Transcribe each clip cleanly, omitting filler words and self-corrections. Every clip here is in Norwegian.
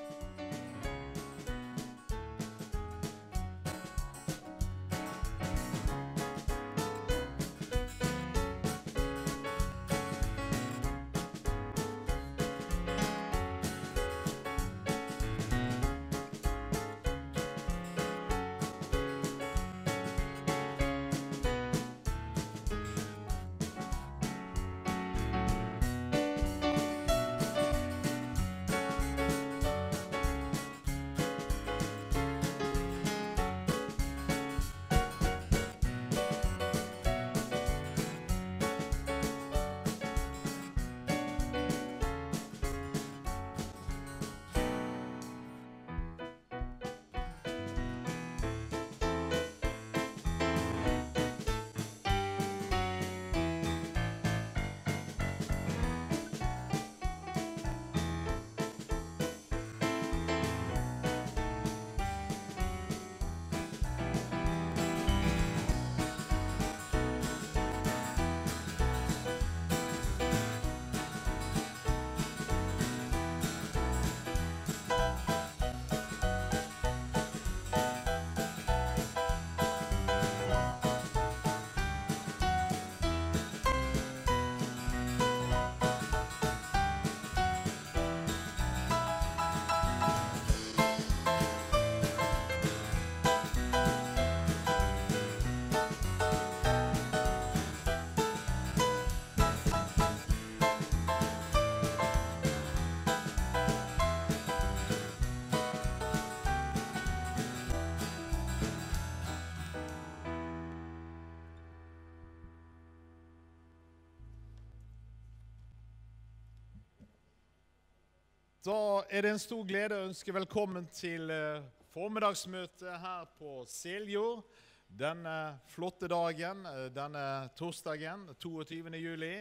Da det en stor glede å ønske velkommen til formiddagsmøtet her på Seljord. Denne flotte dagen, denne torsdagen, 22. juli.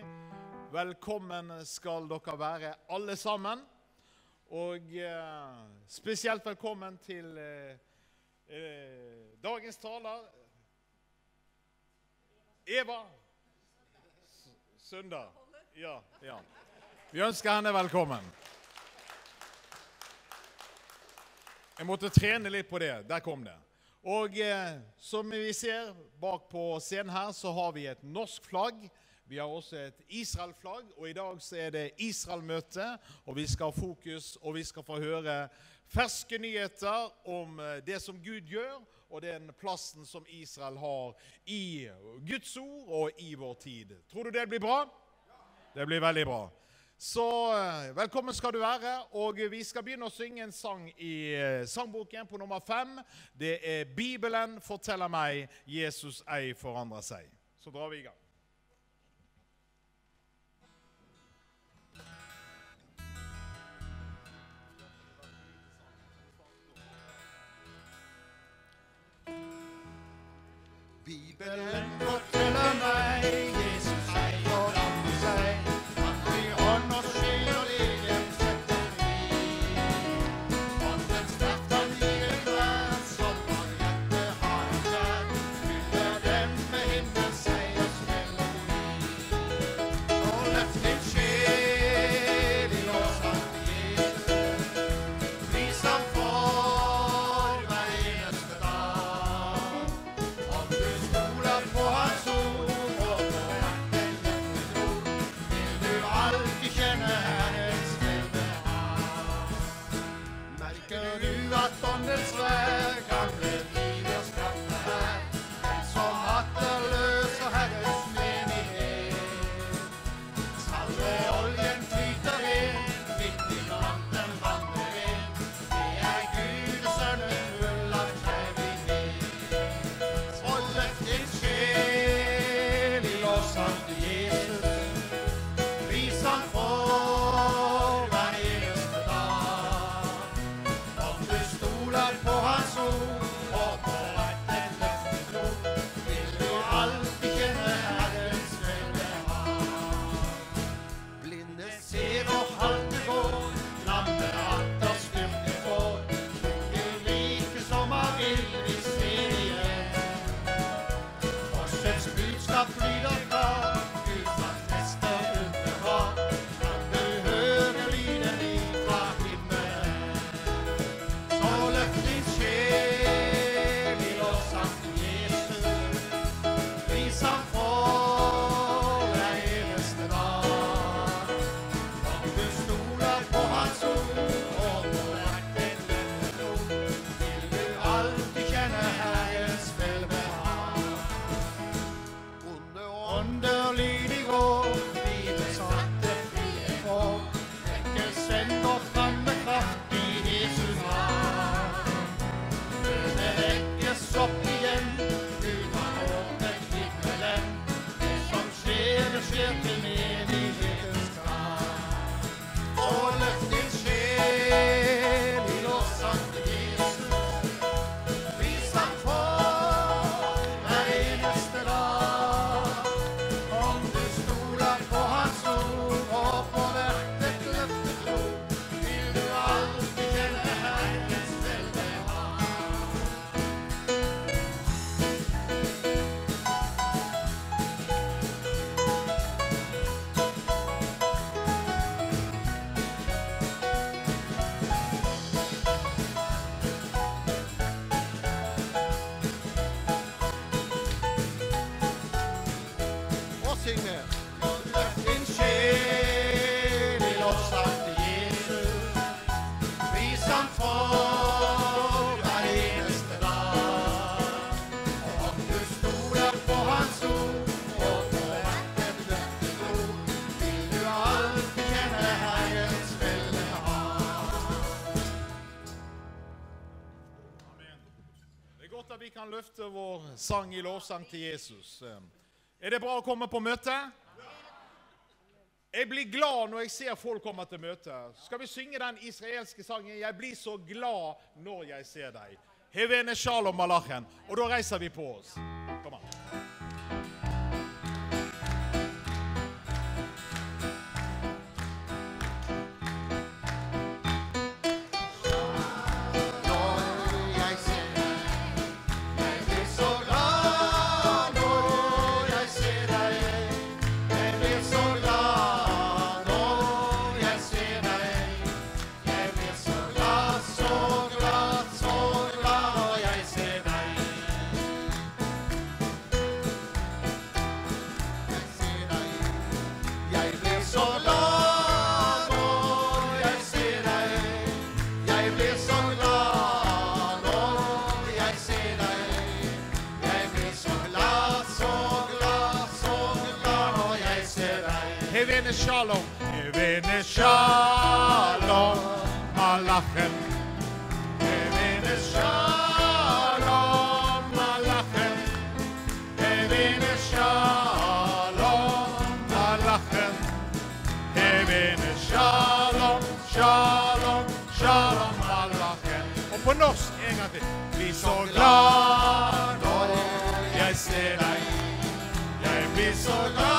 Velkommen skal dere være alle sammen. Og spesielt velkommen til dagens taler, Eva Sønder. Ja. Vi ønsker henne velkommen. Jeg måtte trene litt på det, der kom det. Og som vi ser bak på scenen her, så har vi et norsk flagg. Vi har også et Israel-flagg, og i dag så det Israel-møte, og vi skal ha fokus, og vi skal få høre ferske nyheter om det som Gud gjør, og den plassen som Israel har i Guds ord og i vår tid. Tror du det blir bra? Det blir veldig bra. Så velkommen skal du være, og vi skal begynne å synge en sang i sangboken på nummer 5. Det Bibelen forteller meg, Jesus ei forandrer seg. Så drar vi i gang. Bibelen forteller meg, Jesus ei forandrer seg. På hans ord godt at vi kan løfte vår sang i lovsang til Jesus. Det bra å komme på møte? Jeg blir glad når jeg ser folk komme til møte. Skal vi synge den israelske sangen? Jeg blir så glad når jeg ser deg. Hevene shalom malachen. Og da reiser vi på oss. Kom an. Shalom, Hevene shalom, malachen. Hevene shalom, malachen. Hevene shalom, malachen. Hevene shalom, shalom, shalom, malachen. Og på norsk en gang til. Bli så glad når jeg ser deg. Jeg blir så glad.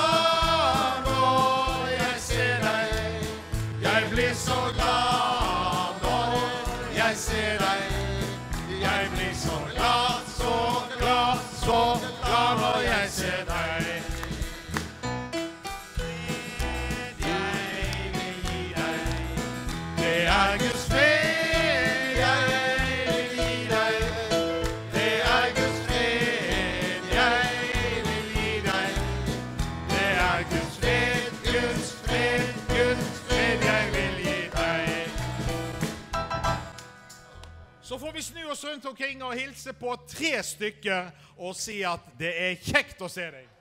Jeg blir så glad når jeg ser deg. Jeg blir så glad, så glad, så glad når jeg ser deg. Jeg vil gi deg. Det er Guds fred jeg vil gi deg. Det er Guds fred jeg vil gi deg. Det er Guds fred, Guds fred, Guds fred jeg vil gi deg. Så får vi snu oss rundt omkring og hilse på 3 stykker og si at det er kjekt å se deg.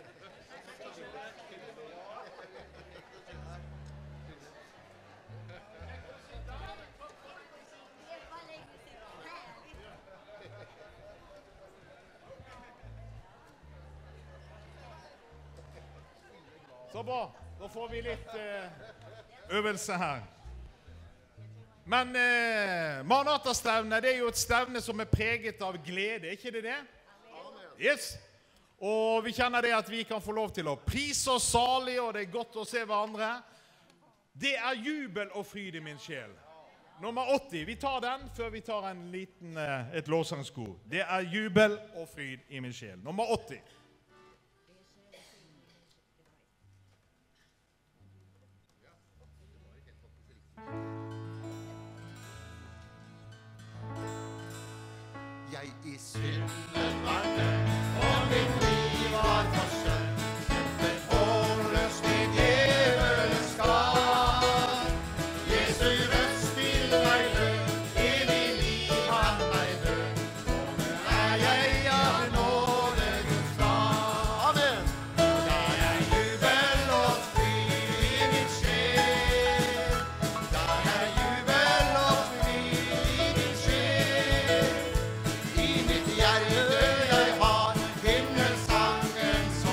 Så bra, da får vi litt øvelse her. Men Maranatha-stevne, det er jo et stevne som er preget av glede, ikke det det? Yes. Og vi kjenner det at vi kan få lov til å prise oss salig, og det er godt å se hverandre. Det er jubel og fryd i min sjel. Nummer 80, vi tar den før vi tar et lovsangsko. Det er jubel og fryd i min sjel. Nummer 80. Jeg i synden var død, og mitt liv var forstøtt. Kjempet hårløst i djevelens skap. Jesu røst til meg lød, evig liv han meg død. Nåde er jeg av nåde Guds gav. Amen. Da er jubel og fryd i min sjel. Da er jubel og fryd i min sjel. I mitt hjerte jeg har himmelsangen så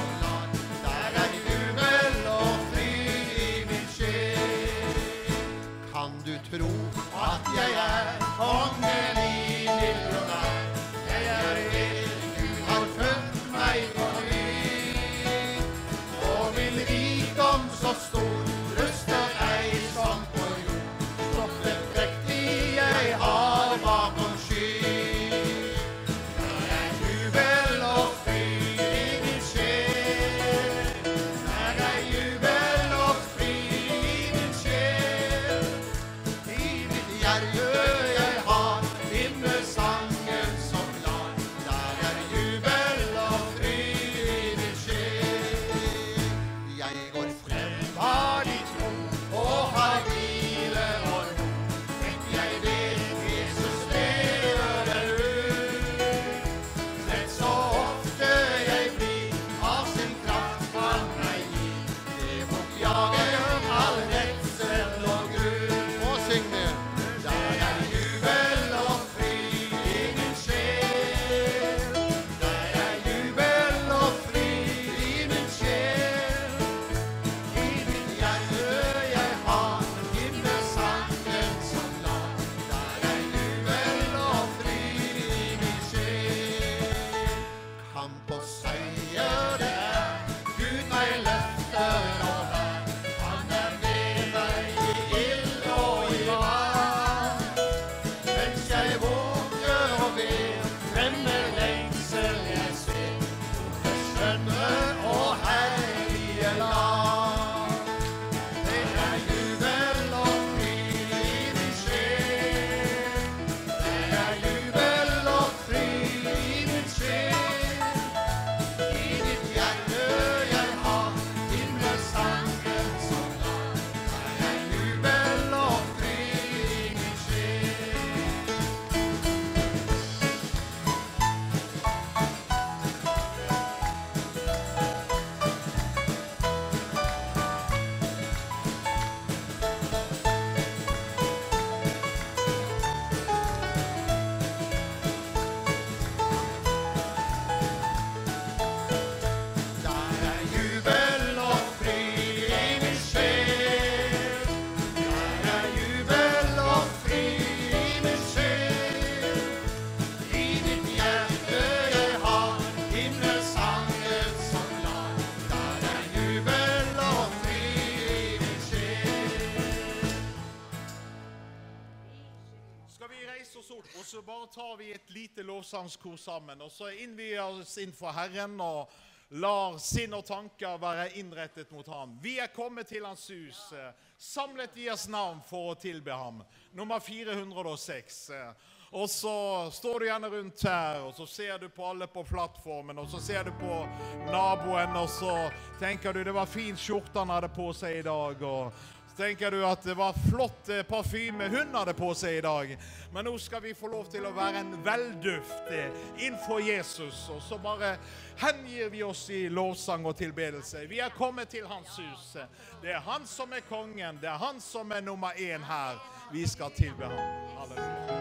tar vi et lite lovsangskor sammen, og så innvier vi oss inn for Herren og lar sinn og tanker være innrettet mot ham. Vi er kommet til hans hus, samlet i hans navn for å tilbe ham. Nummer 406. Og så står du gjerne rundt her, og så ser du på alle på plattformen, og så ser du på naboen, og så tenker du det var fin skjorte han hadde på seg i dag, og så tenker du at det var flott parfyme hun hadde på seg i dag. Men nå skal vi få lov til å være en velduft innenfor Jesus, og så bare hengir vi oss i lovsang og tilbedelse. Vi er kommet til hans hus. Det er han som er kongen, det er han som er nummer 1 her. Vi skal tilbe ham. Halleluja.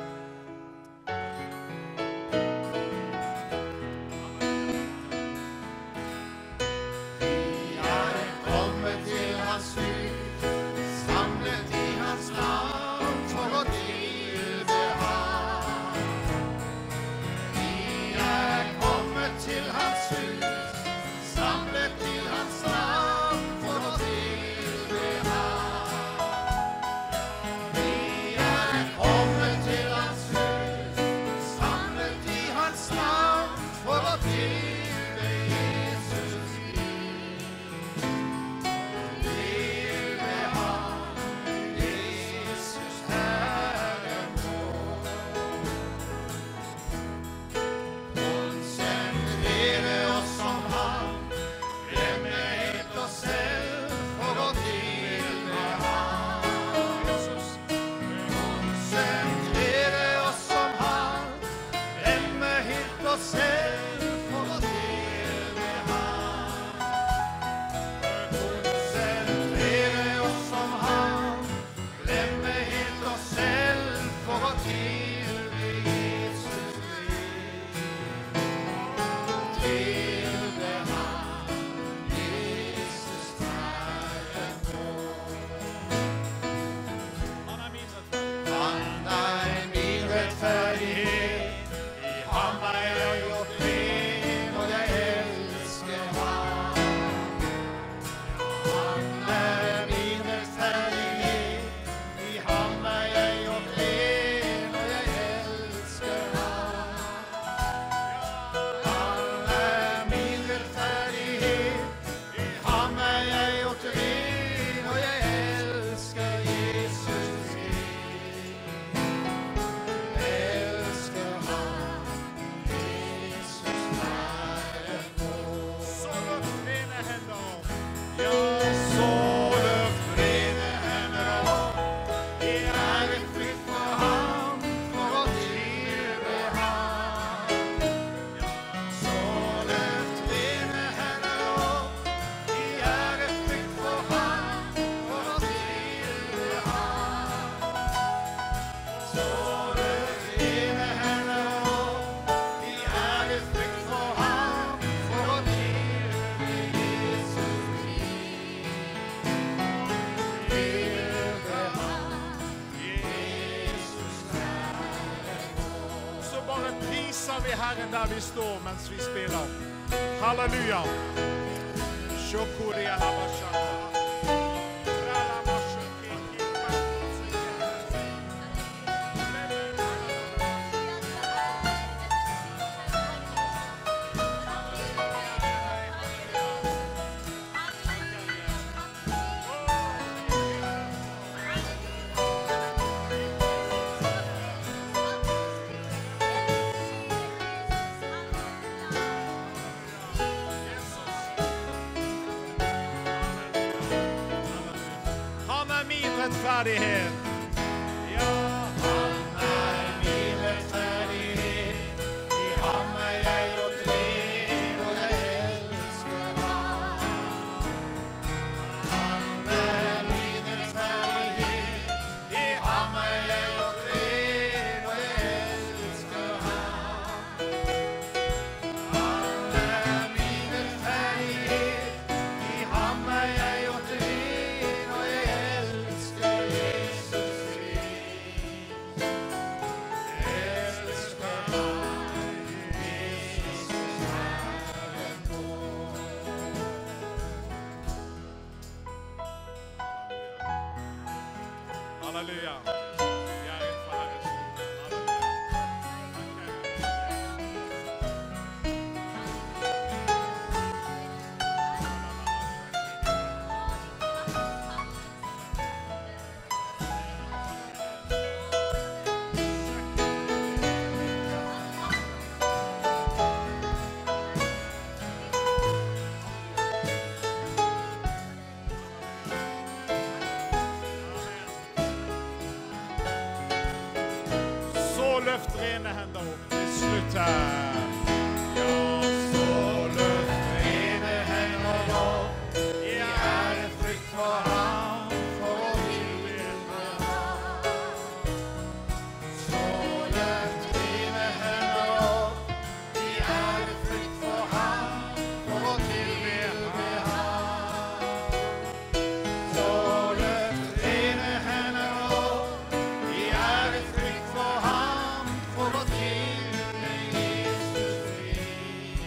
Herren der vi står mens vi spiller. Halleluja. Shokuria Labashaka. Rettferdighet. Ja, han min rettferdighet. I ham jeg og trinn, og jeg elsker ham. Han min rettferdighet. I ham jeg og trinn, og jeg elsker ham. Han min rettferdighet. I ham jeg og trinn, og jeg elsker Jesus. dine hender opp til slutt her. Ja, så løft dine hender opp i ærefrykt for ham, for å tilbe ham. Så løft dine hender opp i ærefrykt for ham, for å tilbe ham. Så løft dine hender opp i ærefrykt for ham, for å tilbe Jesus fri.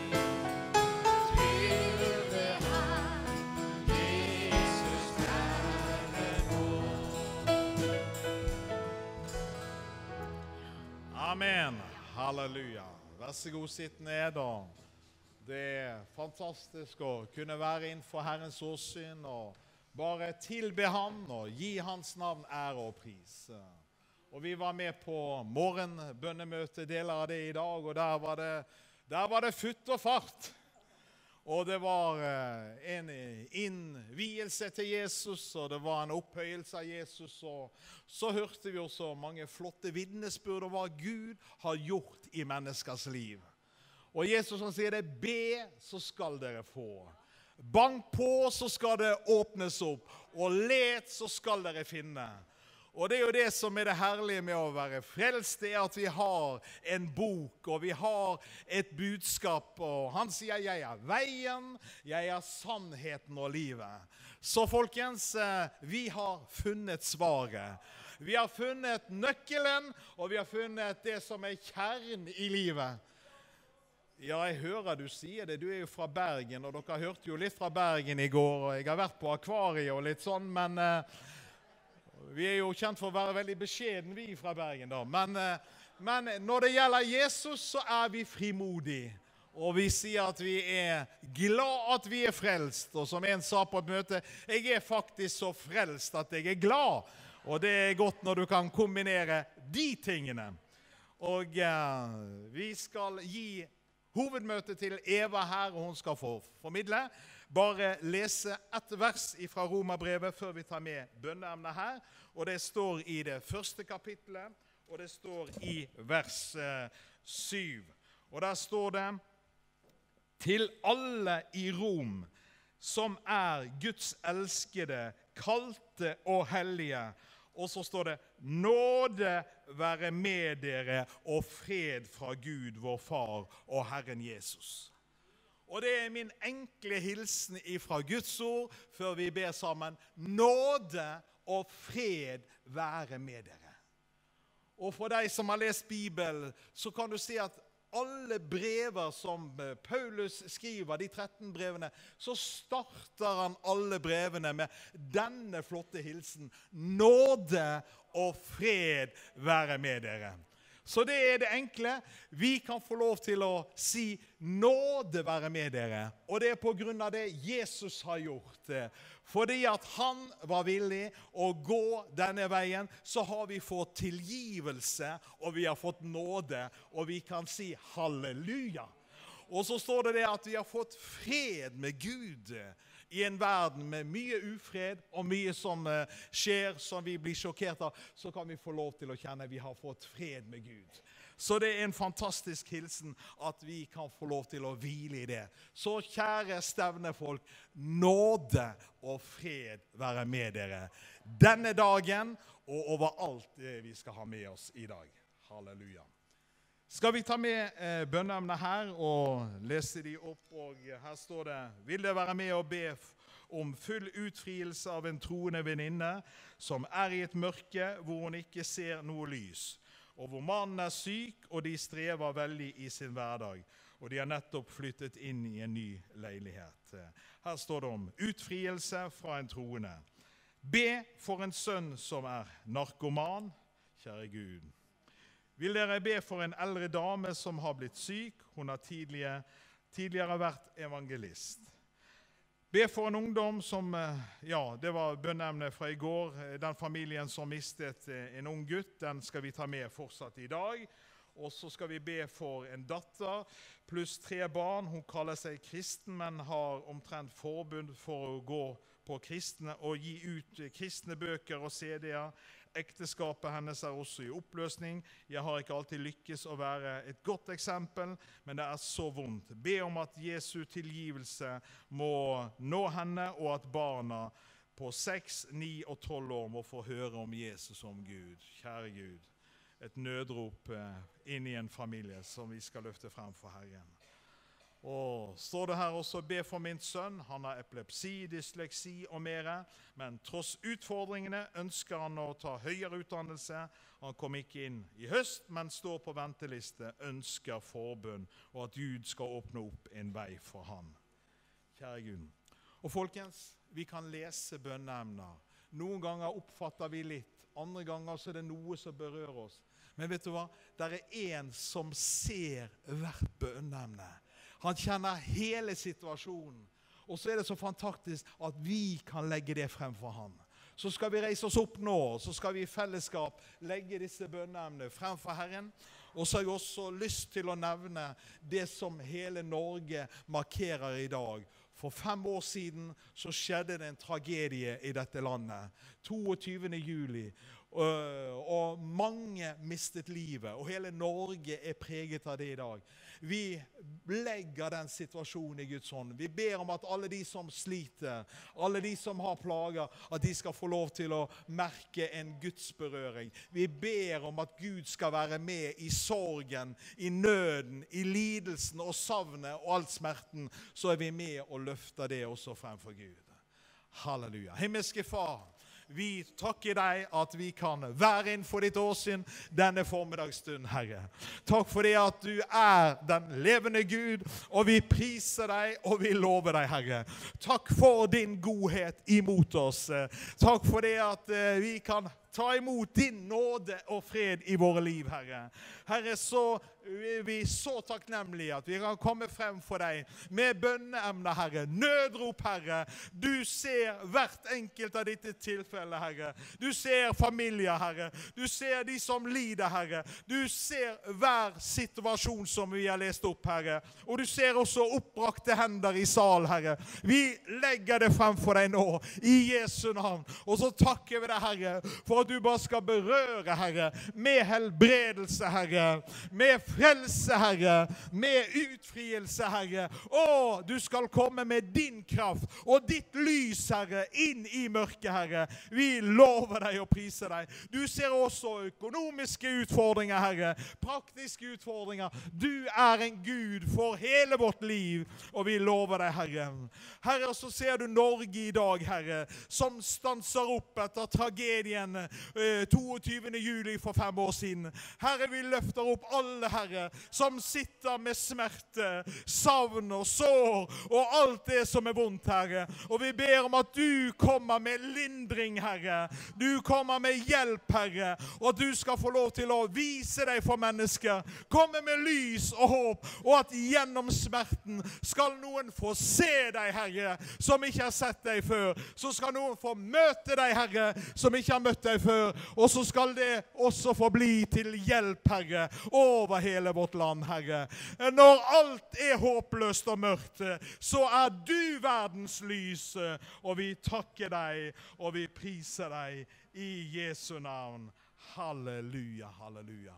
Tilbe ham, Jesus Herren vår. Amen. Halleluja. Vær så god, sitt ned da. Det er fantastisk å kunne være innenfor Herrens åsyn og bare tilbe ham og gi hans navn ære og pris. Og vi var med på morgenbønnemøte, deler av det i dag, og der var det futt og fart. Og det var en innvielse til Jesus, og det var en opphøyelse av Jesus, og så hørte vi også mange flotte vitnesbyrd om hva Gud har gjort i menneskers liv. Og Jesus han sier det, be så skal dere få. Bank på så skal det åpnes opp, og let så skal dere finne. Og det er jo det som er det herlige med å være frelst, det er at vi har en bok, og vi har et budskap, og han sier, jeg er veien, jeg er sannheten og livet. Så folkens, vi har funnet svaret. Vi har funnet nøkkelen, og vi har funnet det som er kjernen i livet. Ja, jeg hører du sier det, du er jo fra Bergen, og dere hørte jo litt fra Bergen i går, og jeg har vært på akvariet og litt sånn, men vi er jo kjent for å være veldig beskjeden, vi fra Bergen da. Men når det gjelder Jesus, så er vi frimodige. Og vi sier at vi er glad at vi er frelst. Og som en sa på et møte, jeg er faktisk så frelst at jeg er glad. Og det er godt når du kan kombinere de tingene. Og vi skal gi hovedmøte til Eva her, og hun skal få formidle. Bare lese et vers fra Romerbrevet før vi tar med bønneemnet her. Og det står i det første kapittelet, og det står i vers 7. Og der står det, til alle i Rom, som er Guds elskede, kalte og hellige. Og så står det, nåde være med dere og fred fra Gud, vår far og Herren Jesus. Og det er min enkle hilsen fra Guds ord, før vi ber sammen, nåde og fred være med dere. Og for deg som har lest Bibelen, så kan du si at alle brever som Paulus skriver, de 13 brevene, så starter han alle brevene med denne flotte hilsen. Nåde og fred være med dere. Så det er det enkle. Vi kan få lov til å si nåde være med dere. Og det er på grunn av det Jesus har gjort. Fordi at han var villig å gå denne veien, så har vi fått tilgivelse, og vi har fått nåde, og vi kan si halleluja. Og så står det at vi har fått fred med Gud i en verden med mye ufred og mye som skjer som vi blir sjokkert av, så kan vi få lov til å kjenne at vi har fått fred med Gud. Så det er en fantastisk hilsen at vi kan få lov til å hvile i det. Så kjære stevnefolk, nåde og fred være med dere denne dagen og overalt det vi skal ha med oss i dag. Halleluja. Skal vi ta med bønneemnet her og lese de opp, og her står det, vil det være med å be om full utfrielse av en troende venninne som er i et mørke hvor hun ikke ser noe lys, og hvor mannen er syk, og de strever veldig i sin hverdag, og de har nettopp flyttet inn i en ny leilighet. Her står det om utfrielse fra en troende. Be for en sønn som er narkoman, kjære Gud. Vil dere be for en eldre dame som har blitt syk? Hun har tidligere vært evangelist. Be for en ungdom som, det var bønneemnet fra i går, den familien som mistet en ung gutt, den skal vi ta med fortsatt i dag. Og så skal vi be for en datter pluss 3 barn. Hun kaller seg kristen, men har omtrent forbund for å gå på kristne og gi ut kristne bøker og CD-er. Ekteskapet hennes er også i oppløsning. Jeg har ikke alltid lykkes å være et godt eksempel, men det er så vondt. Be om at Jesu tilgivelse må nå henne, og at barna på 6, 9 og 12 år må få høre om Jesus som Gud. Kjære Gud, et nødrop inn i en familie som vi skal løfte frem for Herren. Og står det her også, be for min sønn, han har epilepsi, dysleksi og mere, men tross utfordringene ønsker han å ta høyere utdannelse. Han kom ikke inn i høst, men står på venteliste, ønsker forbønn, og at Gud skal åpne opp en vei for han. Kjære Gud. Og folkens, vi kan lese bønneemner. Noen ganger oppfatter vi litt, andre ganger så er det noe som berører oss. Men vet du hva? Der er en som ser hvert bønneemne. Han kjenner hele situasjonen. Og så er det så fantastisk at vi kan legge det frem for ham. Så skal vi reise oss opp nå, så skal vi i fellesskap legge disse bønneemnene frem for Herren. Og så har jeg også lyst til å nevne det som hele Norge markerer i dag. For 5 år siden så skjedde det en tragedie i dette landet. 22. juli. Og mange mistet livet, og hele Norge er preget av det i dag. Vi legger den situasjonen i Guds hånd. Vi ber om at alle de som sliter, alle de som har plager, at de skal få lov til å merke en Guds berøring. Vi ber om at Gud skal være med i sorgen, i nøden, i lidelsen og savnet og all smerten. Så er vi med og løfter det også fremfor Gud. Halleluja. Himmelske Far, vi takker deg at vi kan være innenfor ditt åsyn denne formiddagsstunden, Herre. Takk for det at du er den levende Gud, og vi priser deg, og vi lover deg, Herre. Takk for din godhet imot oss. Takk for det at vi kan ta imot din nåde og fred i våre liv, Herre. Herre, så er vi så takknemlige at vi kan komme frem for deg med bønneemner, Herre. Nødrop, Herre. Du ser hvert enkelt av dette tilfellet, Herre. Du ser familier, Herre. Du ser de som lider, Herre. Du ser hver situasjon som vi har lest opp, Herre. Og du ser også oppbrakte hender i sal, Herre. Vi legger det frem for deg nå, i Jesu navn. Og så takker vi deg, Herre, for at du bare skal berøre, Herre, med helbredelse, Herre, med frelse, Herre, med utfrielse, Herre. Og du skal komme med din kraft og ditt lys, Herre, inn i mørket, Herre. Vi lover deg og priser deg. Du ser også økonomiske utfordringer, Herre, praktiske utfordringer. Du er en Gud for hele vårt liv, og vi lover deg, Herre. Herre, så ser du Norge i dag, Herre, som stanser opp etter tragedien 22. juli for 5 år siden. Herre, vi løfter opp alle, Herre, som sitter med smerte, savn og sår og alt det som er vondt, Herre. Og vi ber om at du kommer med lindring, Herre. Du kommer med hjelp, Herre, og at du skal få lov til å vise deg for mennesker. Komme med lys og håp, og at gjennom smerten skal noen få se deg, Herre, som ikke har sett deg før. Så skal noen få møte deg, Herre, som ikke har møtt deg før. Og så skal det også få bli til hjelp, Herre, over hele vårt land, Herre. Når alt er håpløst og mørkt, så er du verdens lys, og vi takker deg, og vi priser deg i Jesu navn. Halleluja, halleluja.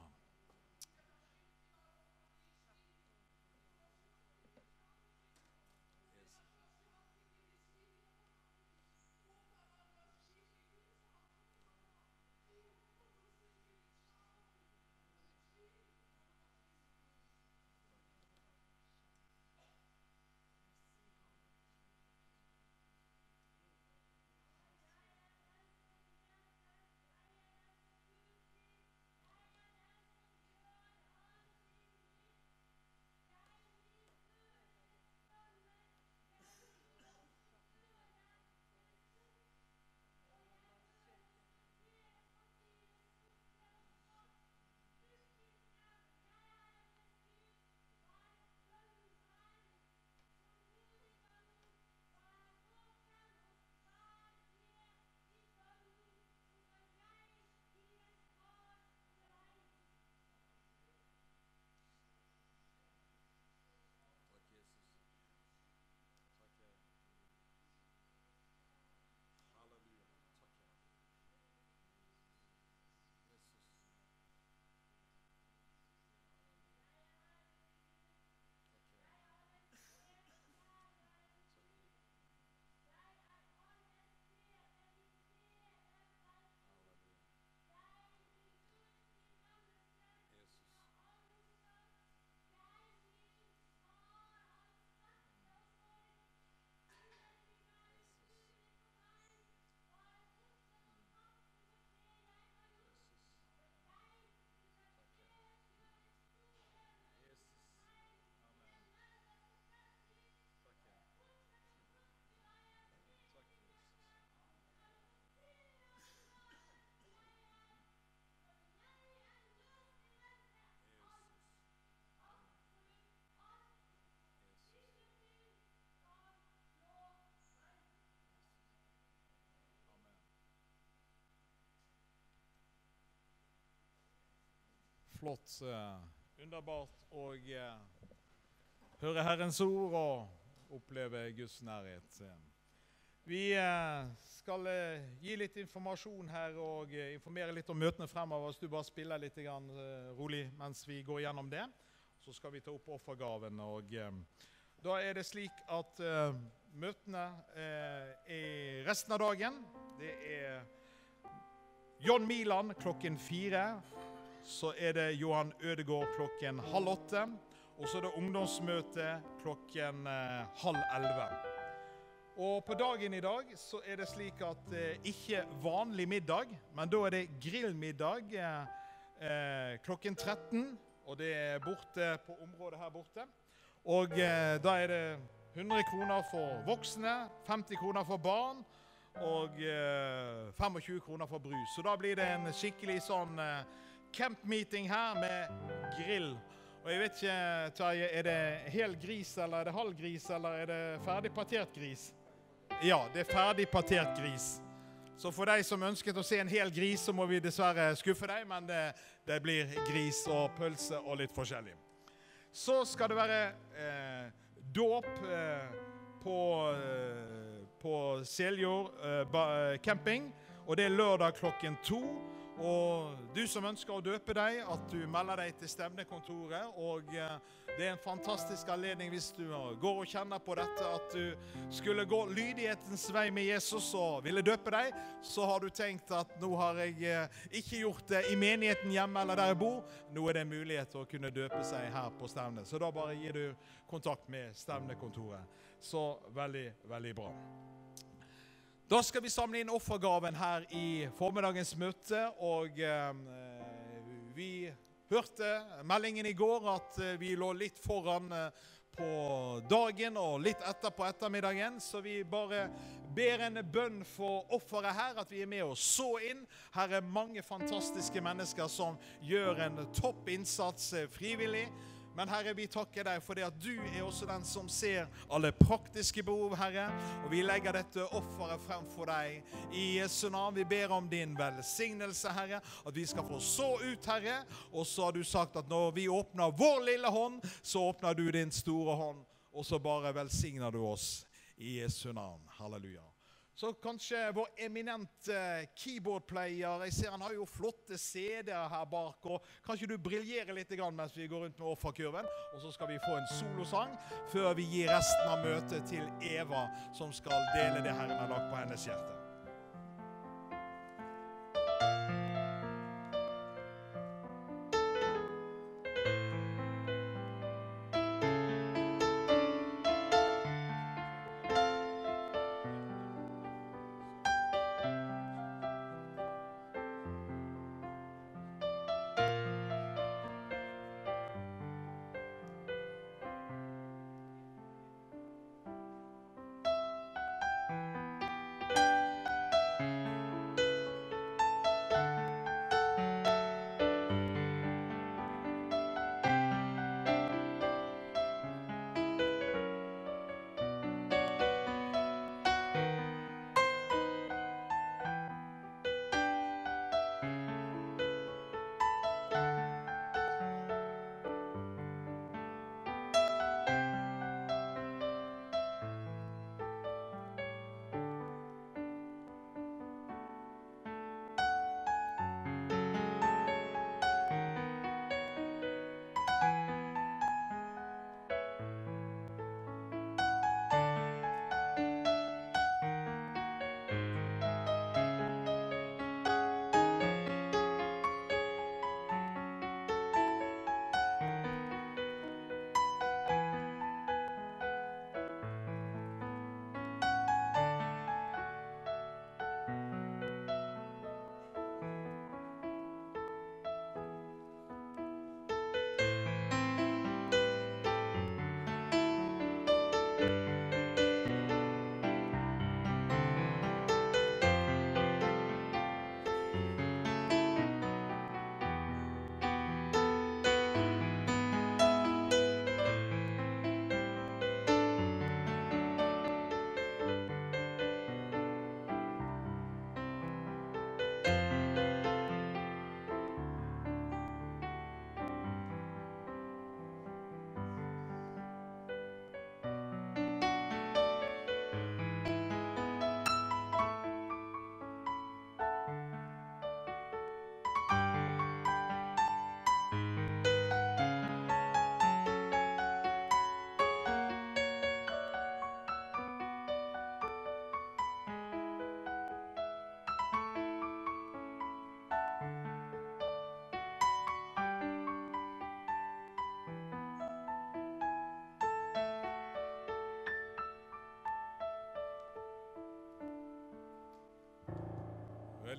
flott, underbart å høre Herrens ord og oppleve Guds nærhet. Vi skal gi litt informasjon her og informere litt om møtene fremover, så du bare spiller litt rolig mens vi går gjennom det. Så skal vi ta opp offergaven, og da er det slik at møtene er resten av dagen. Det er John Milan klokken 4, så er det Johan Ødegård klokken 7:30, og så er det ungdomsmøte klokken 10:30. Og på dagen i dag så er det slik at ikke vanlig middag, men da er det grillmiddag klokken 13, og det er borte på området her borte. Og da er det 100 kroner for voksne, 50 kroner for barn, og 25 kroner for brus. Så da blir det en skikkelig sånn campmeeting her med grill. Og jeg vet ikke, Terje, er det hel gris, eller er det halv gris, eller er det ferdig partert gris? Ja, det er ferdig partert gris. Så for deg som ønsket å se en hel gris, så må vi dessverre skuffe deg, men det blir gris og pølse og litt forskjellig. Så skal det være dåp på Seljord camping, og det er lørdag klokken 2. Og du som ønsker å døpe deg, at du melder deg til stevnekontoret, og det er en fantastisk anledning hvis du går og kjenner på dette, at du skulle gå lydighetens vei med Jesus og ville døpe deg, så har du tenkt at nå har jeg ikke gjort det i menigheten hjemme eller der jeg bor, nå er det en mulighet til å kunne døpe seg her på stevne. Så da bare gir du kontakt med stevnekontoret. Så veldig, veldig bra. Da skal vi samle inn offergaven her i formiddagens møte, og vi hørte meldingen i går at vi lå litt foran på dagen og litt etter på ettermiddagen, så vi bare ber en bønn for offeret her, at vi er med og så inn. Her er mange fantastiske mennesker som gjør en topp innsats frivillig. Men Herre, vi takker deg for det at du er også den som ser alle praktiske behov, Herre. Og vi legger dette offeret frem for deg i Jesu navn. Vi ber om din velsignelse, Herre, at vi skal få så ut, Herre. Og så har du sagt at når vi åpner vår lille hånd, så åpner du din store hånd. Og så bare velsigner du oss i Jesu navn. Halleluja. Så kanskje vår eminente keyboardplayer, jeg ser han har jo flotte CD-er her bak, og kanskje du briljerer litt mens vi går rundt med offerkurven, og så skal vi få en solosang før vi gir resten av møtet til Eva, som skal dele det Herren har lagt på hennes hjerte.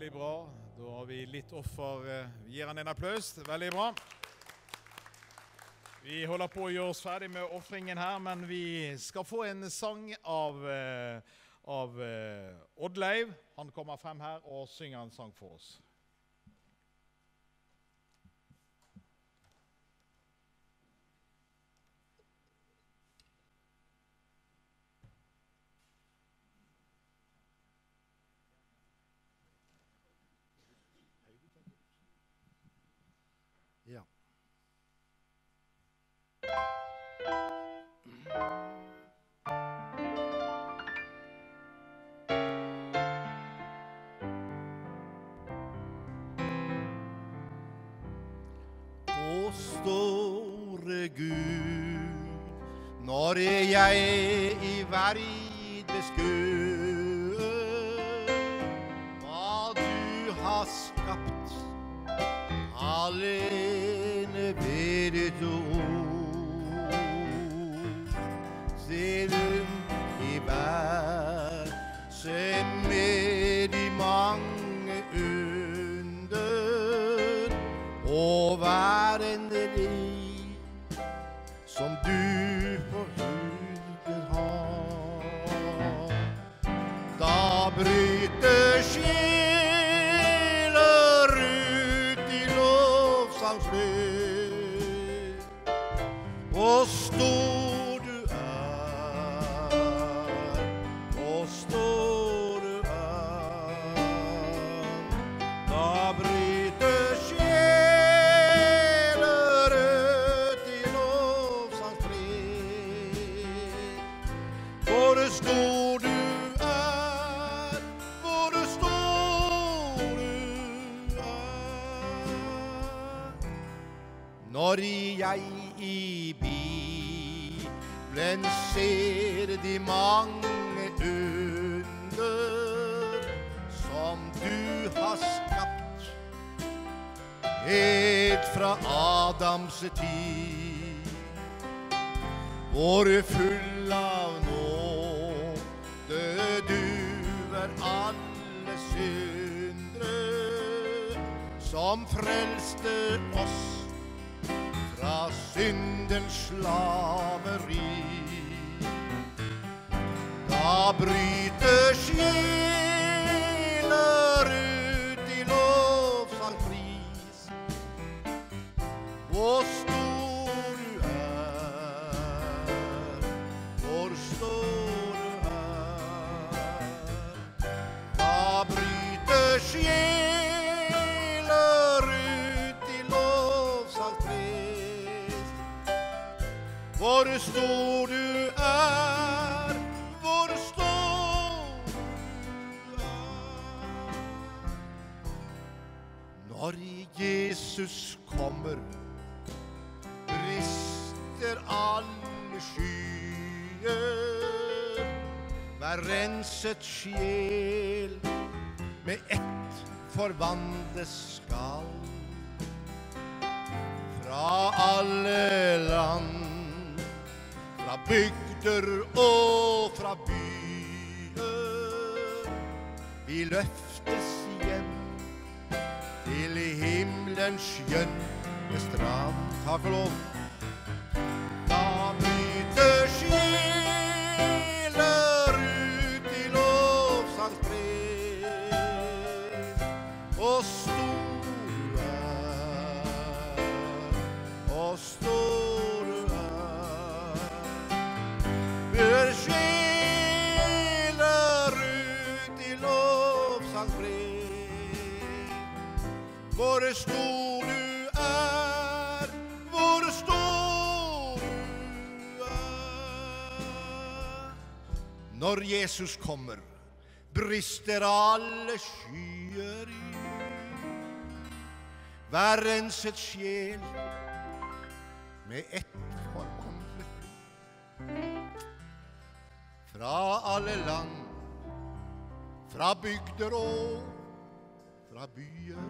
Veldig bra. Da har vi litt offer. Gir han en applaus. Veldig bra. Vi holder på å gjøre oss ferdig med offringen her, men vi skal få en sang av Oddleiv. Han kommer frem her og synger en sang for oss. Ja. Å store Gud, når jeg i verd beskuer hva du har skapt alene ved ditt ord. Se rundt i verden med de mange under, og hver en liv som du på huden har. Da bryter sjeler ut i lovsangsløp, og stor du er, og stor du er. Da bryter sjeler ut i lovsangsløp, hvor stor du er, hvor stor du er. Når jeg i Bibelen ser de mange under som du har skapt helt fra Adams tid, hvor full av nåde du alle syndere, som frelste oss fra syndens slaveri. Da bryter sjeler ut i lovsangpris, hvor stor du er, hvor stor du er. Da bryter sjeler ut i lovsangpris, hvor stor du er, hvor stor du er. Når Jesus kommer, brister alle skyer, hver renset sjel med ett forvandles skal. Fra alle land, fra bygder og fra byer, vi løftes hjem til himmelens skjønne strand. Takk og lov. Da bryter sjeler ut i lovsangspris, og stor du er, og stor du er. Bør sjeler ut i lovsangspris, hvor stor du er, hvor stor du er. Når Jesus kommer, brister alle skyer i, hver renset sjel med ett forvandlet blod. Fra alle land, fra bygder og fra byer,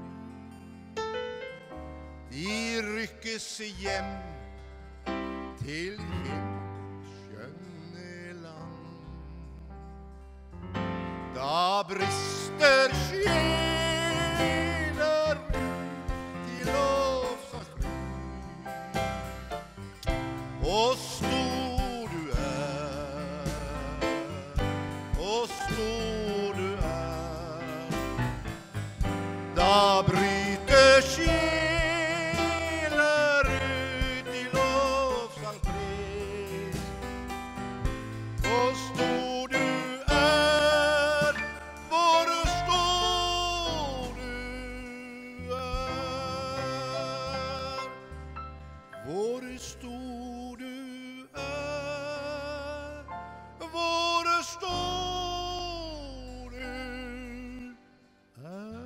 de rykkes hjem til himmels skjønne land. Da brister sjel og stor du er, og stor du er. Da bryter sjeler ut i lovsang pris, og stor du er, hvor stor du er. Hvor stor du er, hvor stor du er.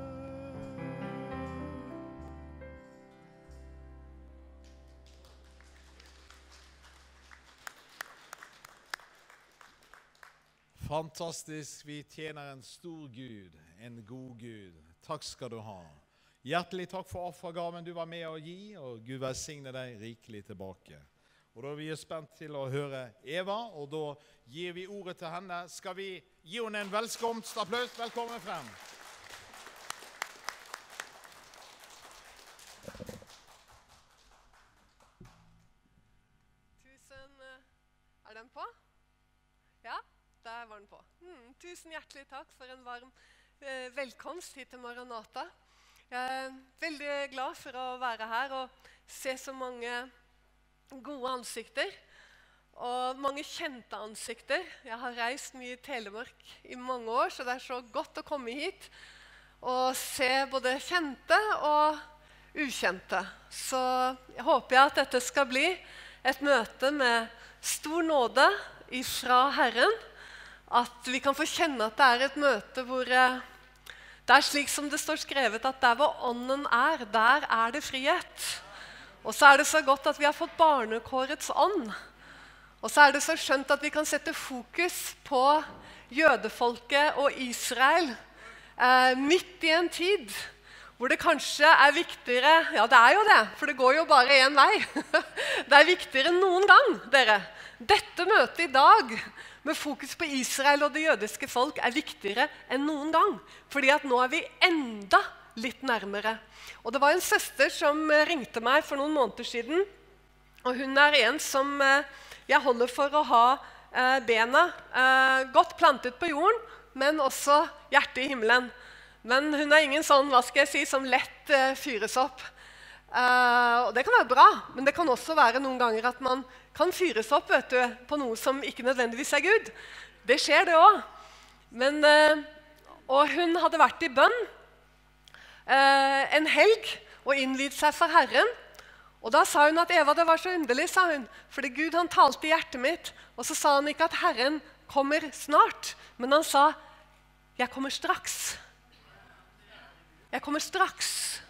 Fantastisk, vi tjener en stor Gud, en god Gud. Takk skal du ha. Hjertelig takk for offergaven du var med å gi, og Gud velsigne deg rikelig tilbake. Og da er vi spent til å høre Eva, og da gir vi ordet til henne. Skal vi gi henne en velkomstapplaus? Velkommen frem. Er den på? Ja, der var den på. Tusen hjertelig takk for en varm velkomst hit til Maranata. Jeg er veldig glad for å være her og se så mange gode ansikter, og mange kjente ansikter. Jeg har reist mye i Telemark i mange år, så det er så godt å komme hit og se både kjente og ukjente. Så jeg håper at dette skal bli et møte med stor nåde ifra Herren, at vi kan få kjenne at det er et møte hvor det er slik som det står skrevet, at der hvor ånden er, der er det frihet. Og så er det så godt at vi har fått barnekårets ånd. Og så er det så skjønt at vi kan sette fokus på jødefolket og Israel midt i en tid hvor det kanskje er viktigere, ja det er jo det, for det går jo bare en vei. Det er viktigere enn noen gang, dere. Dette møtet i dag med fokus på Israel og det jødiske folk er viktigere enn noen gang, fordi at nå er vi enda litt nærmere. Og det var en søster som ringte meg for noen måneder siden, og hun er en som jeg holder for å ha bena godt plantet på jorden, men også hjertet i himmelen. Men hun er ingen sånn, hva skal jeg si, som lett fyres opp. Og det kan være bra, men det kan også være noen ganger at man kan fyres opp, vet du, på noe som ikke nødvendigvis er Gud. Det skjer det også. Men, og hun hadde vært i bønn en helg og innvidd seg for Herren. Og da sa hun at Eva, det var så underlig, sa hun, fordi Gud han talte i hjertet mitt, og så sa han ikke at Herren kommer snart, men han sa, jeg kommer straks. Jeg kommer straks.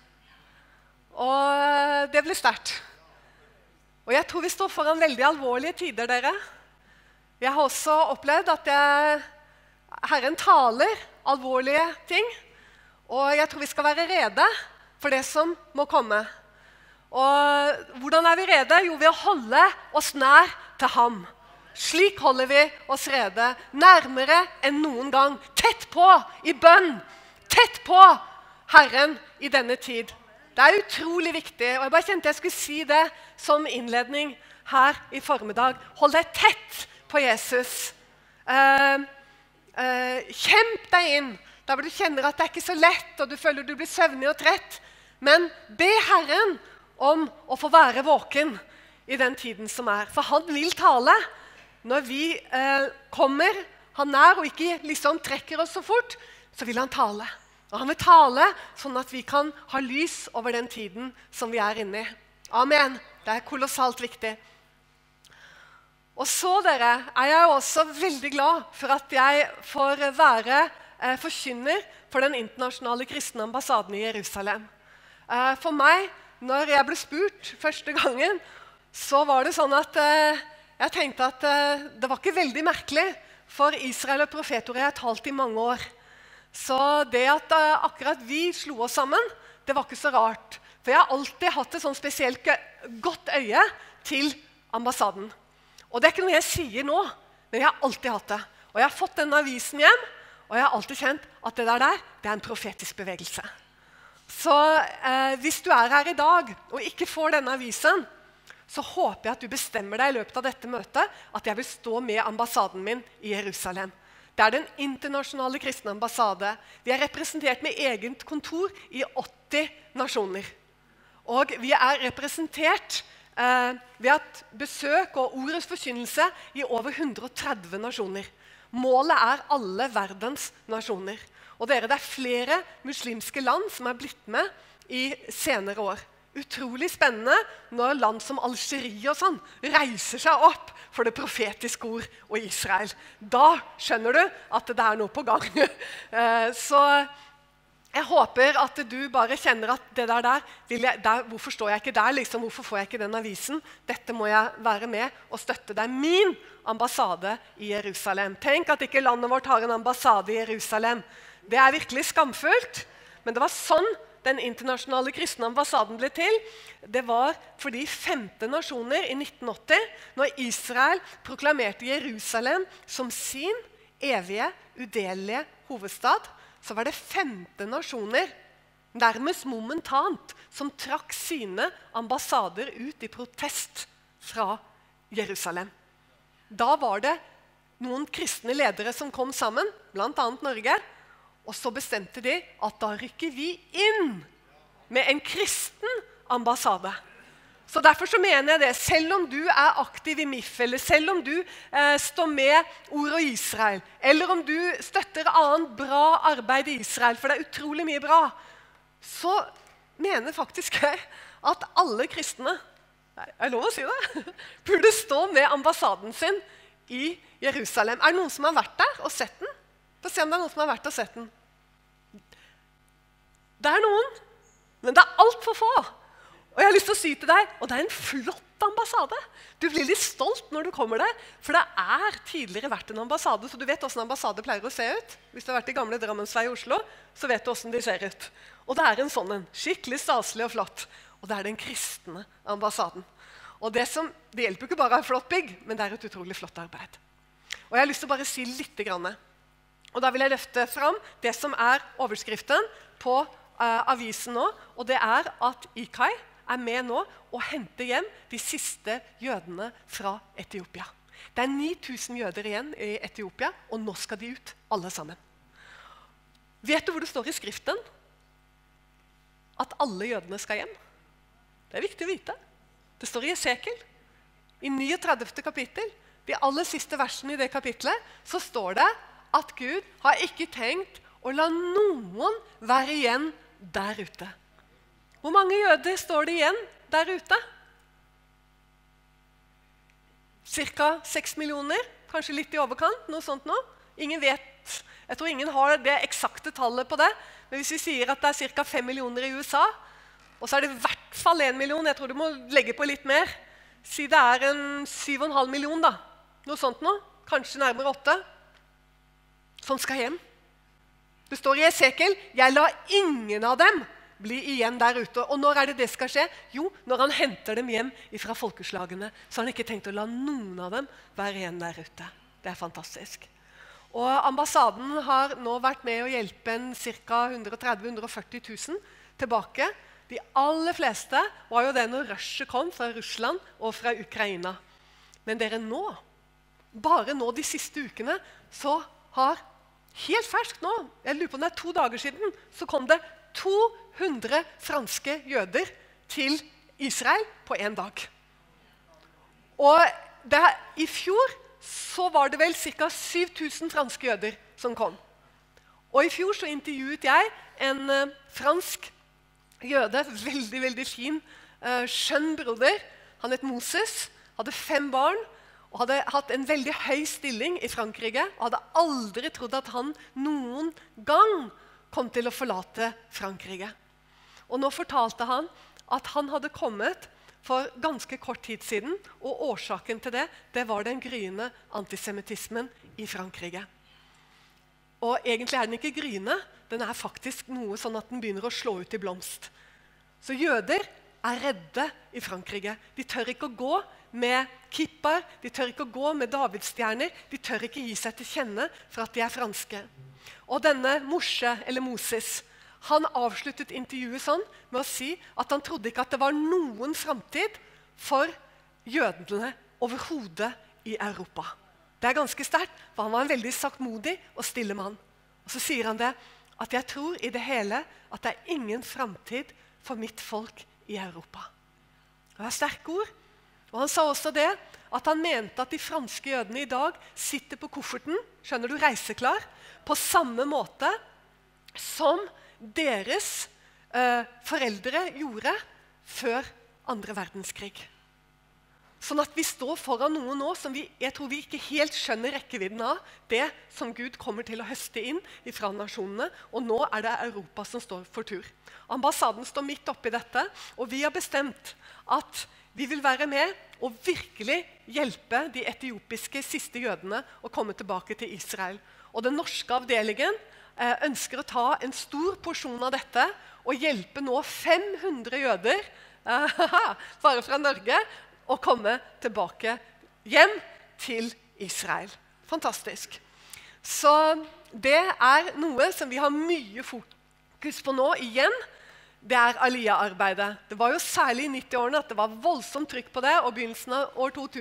Og det ble sterkt. Og jeg tror vi står foran veldig alvorlige tider, dere. Jeg har også opplevd at Herren taler alvorlige ting, og jeg tror vi skal være rede for det som må komme. Og hvordan er vi rede? Jo, ved å holde oss nær til ham. Slik holder vi oss rede, nærmere enn noen gang. Tett på i bønn, tett på Herren i denne tid. Det er utrolig viktig, og jeg bare kjente jeg skulle si det som innledning her i formiddag. Hold deg tett på Jesus. Kjemp deg inn, der hvor du kjenner at det er ikke så lett, og du føler du blir søvnig og trett. Men be Herren om å få være våken i den tiden som er. For han vil tale når vi kommer han nær og ikke liksom trekker oss så fort, så vil han tale. Og han vil tale sånn at vi kan ha lys over den tiden som vi er inne i. Amen. Det er kolossalt viktig. Og så, dere, er jeg også veldig glad for at jeg får være forkynner for den internasjonale kristne ambassaden i Jerusalem. For meg, når jeg ble spurt første gangen, så var det sånn at jeg tenkte at det var ikke veldig merkelig, for Israel og profetordet jeg har talt i mange år. Så det at akkurat vi slo oss sammen, det var ikke så rart. For jeg har alltid hatt et sånn spesielt godt øye til ambassaden. Og det er ikke noe jeg sier nå, men jeg har alltid hatt det. Og jeg har fått denne avisen hjem, og jeg har alltid kjent at det der, det er en profetisk bevegelse. Så hvis du er her i dag og ikke får denne avisen, så håper jeg at du bestemmer deg i løpet av dette møtet at jeg vil stå med ambassaden min i Jerusalem. Det er den internasjonale kristne ambassade. Vi er representert med egent kontor i 80 nasjoner. Og vi er representert ved at besøk og ordets forkynnelse i over 130 nasjoner. Målet er alle verdens nasjoner. Og det er flere muslimske land som er blitt med i senere år. Utrolig spennende når land som Algerie og sånn reiser seg opp for det profetiske ord og Israel. Da skjønner du at det er noe på gang. Så jeg håper at du bare kjenner at det hvorfor står jeg ikke der, liksom, hvorfor får jeg ikke den avisen? Dette må jeg være med og støtte. Det er min ambassade i Jerusalem. Tenk at ikke landet vårt har en ambassade i Jerusalem. Det er virkelig skamfullt, men det var sånn den internasjonale kristne ambassaden ble til. Det var fordi 15 nasjoner i 1980, når Israel proklamerte Jerusalem som sin evige, udelelige hovedstad, så var det 15 nasjoner, nærmest momentant, som trakk sine ambassader ut i protest fra Jerusalem. Da var det noen kristne ledere som kom sammen, blant annet Norge, og så bestemte de at da rykker vi inn med en kristen ambassade. Så derfor så mener jeg det, selv om du er aktiv i MIF, eller selv om du står med Ord og Israel, eller om du støtter annet bra arbeid i Israel, for det er utrolig mye bra, så mener faktisk jeg at alle kristne, er det lov å si det, burde stå med ambassaden sin i Jerusalem. Er det noen som har vært der og sett den? Få se om det er noen som har vært og sett den. Det er noen, men det er alt for få. Og jeg har lyst til å si til deg, og det er en flott ambassade. Du blir litt stolt når du kommer der, for det er tidligere vært en ambassade, så du vet hvordan ambassade pleier å se ut. Hvis du har vært i gamle Drammensvei i Oslo, så vet du hvordan de ser ut. Og det er en sånn en, skikkelig staselig og flott. Og det er den kristne ambassaden. Og det hjelper ikke bare å ha flott bygg, men det er et utrolig flott arbeid. Og jeg har lyst til å bare si litt grann. Og da vil jeg løfte fram det som er overskriften på avisen nå, og det er at IKAI er med nå og henter hjem de siste jødene fra Etiopia. Det er 9000 jøder igjen i Etiopia, og nå skal de ut, alle sammen. Vet du hvor det står i skriften? At alle jødene skal hjem. Det er viktig å vite. Det står i Esekiel, i 39. kapittel, de aller siste versene i det kapitlet, så står det at Gud har ikke tenkt å la noen være igjen der ute. Hvor mange jøder står det igjen der ute? Cirka 6 millioner, kanskje litt i overkant, noe sånt nå. Ingen vet, jeg tror ingen har det eksakte tallet på det, men hvis vi sier at det er cirka 5 millioner i USA, og så er det i hvert fall 1 million, jeg tror du må legge på litt mer, si det er en 7,5 million da, noe sånt nå, kanskje nærmere 8, som skal hjem. Det står i Esekiel, jeg lar ingen av dem bli igjen der ute. Og når er det skal skje? Jo, når han henter dem hjem fra folkeslagene, så har han ikke tenkt å la noen av dem være igjen der ute. Det er fantastisk. Og ambassaden har nå vært med å hjelpe ca. 130-140 000 tilbake. De aller fleste var jo det når rushet kom fra Russland og fra Ukraina. Men dere nå, bare nå de siste ukene, så har helt ferskt nå, jeg lurer på om det er 2 dager siden, så kom det 200 franske jøder til Israel på en dag. Og i fjor så var det vel ca. 7000 franske jøder som kom. Og i fjor så intervjuet jeg en fransk jøde, veldig, veldig fin, skjønn broder. Han het Moses, hadde 5 barn, og hadde hatt en veldig høy stilling i Frankrike, og hadde aldri trodd at han noen gang kom til å forlate Frankrike. Og nå fortalte han at han hadde kommet for ganske kort tid siden, og årsaken til det, det var den gryende antisemitismen i Frankrike. Og egentlig er den ikke gryende, den er faktisk noe sånn at den begynner å slå ut i blomst. Så jøder er redde i Frankrike. De tør ikke å gå med kippar, de tør ikke å gå med davidsstjerner, de tør ikke gi seg til kjenne for at de er franske. Og denne Moshe, eller Moses, han avsluttet intervjuet sånn med å si at han trodde ikke at det var noen fremtid for jødene overhodet i Europa. Det er ganske sterkt, for han var en veldig saktmodig og stille mann. Og så sier han det, at jeg tror i det hele at det er ingen fremtid for mitt folk i Europa. Det var sterke ord. Og han sa også det, at han mente at de franske jødene i dag sitter på kofferten, skjønner du, reiseklar, på samme måte som deres foreldre gjorde før andre verdenskrig. Sånn at vi står foran noe nå som jeg tror vi ikke helt skjønner rekkevidden av, det som Gud kommer til å høste inn fra nasjonene, og nå er det Europa som står for tur. Ambassaden står midt oppi dette, og vi har bestemt at vi vil være med og virkelig hjelpe de etiopiske siste jødene å komme tilbake til Israel. Og den norske avdelingen ønsker å ta en stor porsjon av dette og hjelpe nå 500 jøder, bare fra Norge, å komme tilbake hjem til Israel. Fantastisk. Så det er noe som vi har mye fokus på nå igjen. Det er Aliyah-arbeidet. Det var jo særlig i 90-årene at det var voldsomt trykk på det, og begynnelsen av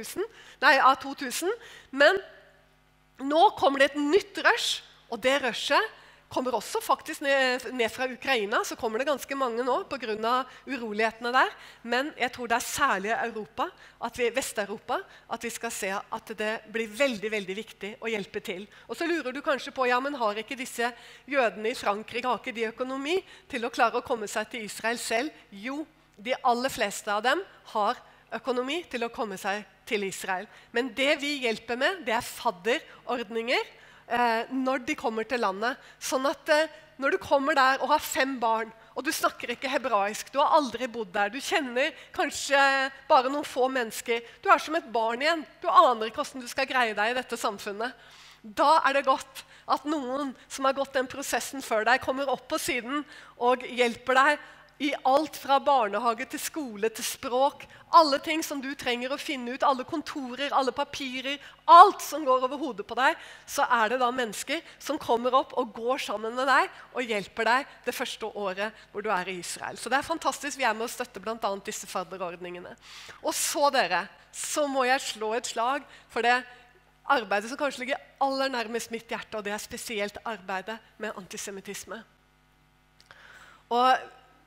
2000. Men nå kommer det et nytt rush, og det rushet kommer også faktisk ned fra Ukraina, så kommer det ganske mange nå på grunn av urolighetene der. Men jeg tror det er særlig Europa, Vest-Europa, at vi skal se at det blir veldig, veldig viktig å hjelpe til. Og så lurer du kanskje på, ja, men har ikke disse jødene i Frankrike, har ikke de økonomi til å klare å komme seg til Israel selv? Jo, de aller fleste av dem har økonomi til å komme seg til Israel. Men det vi hjelper med, det er fadderordninger, når de kommer til landet. Sånn at når du kommer der og har 5 barn, og du snakker ikke hebraisk, du har aldri bodd der, du kjenner kanskje bare noen få mennesker, du er som et barn igjen, du aner ikke hvordan du skal greie deg i dette samfunnet. Da er det godt at noen som har gått den prosessen før deg, kommer opp på siden og hjelper deg i alt fra barnehage til skole til språk, alle ting som du trenger å finne ut, alle kontorer, alle papirer, alt som går over hodet på deg, så er det da mennesker som kommer opp og går sammen med deg og hjelper deg det første året hvor du er i Israel. Så det er fantastisk, vi er med å støtte blant annet disse fadderordningene. Og så dere, så må jeg slå et slag for det arbeidet som kanskje ligger aller nærmest mitt hjerte, og det er spesielt arbeidet med antisemittisme. Og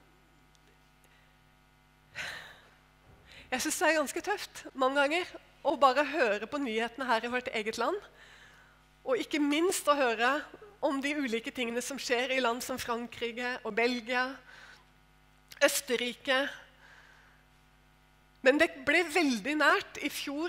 jeg synes det er ganske tøft mange ganger å bare høre på nyhetene her i vårt eget land, og ikke minst å høre om de ulike tingene som skjer i land som Frankrike og Belgia, Østerrike. Men det ble veldig nært i fjor.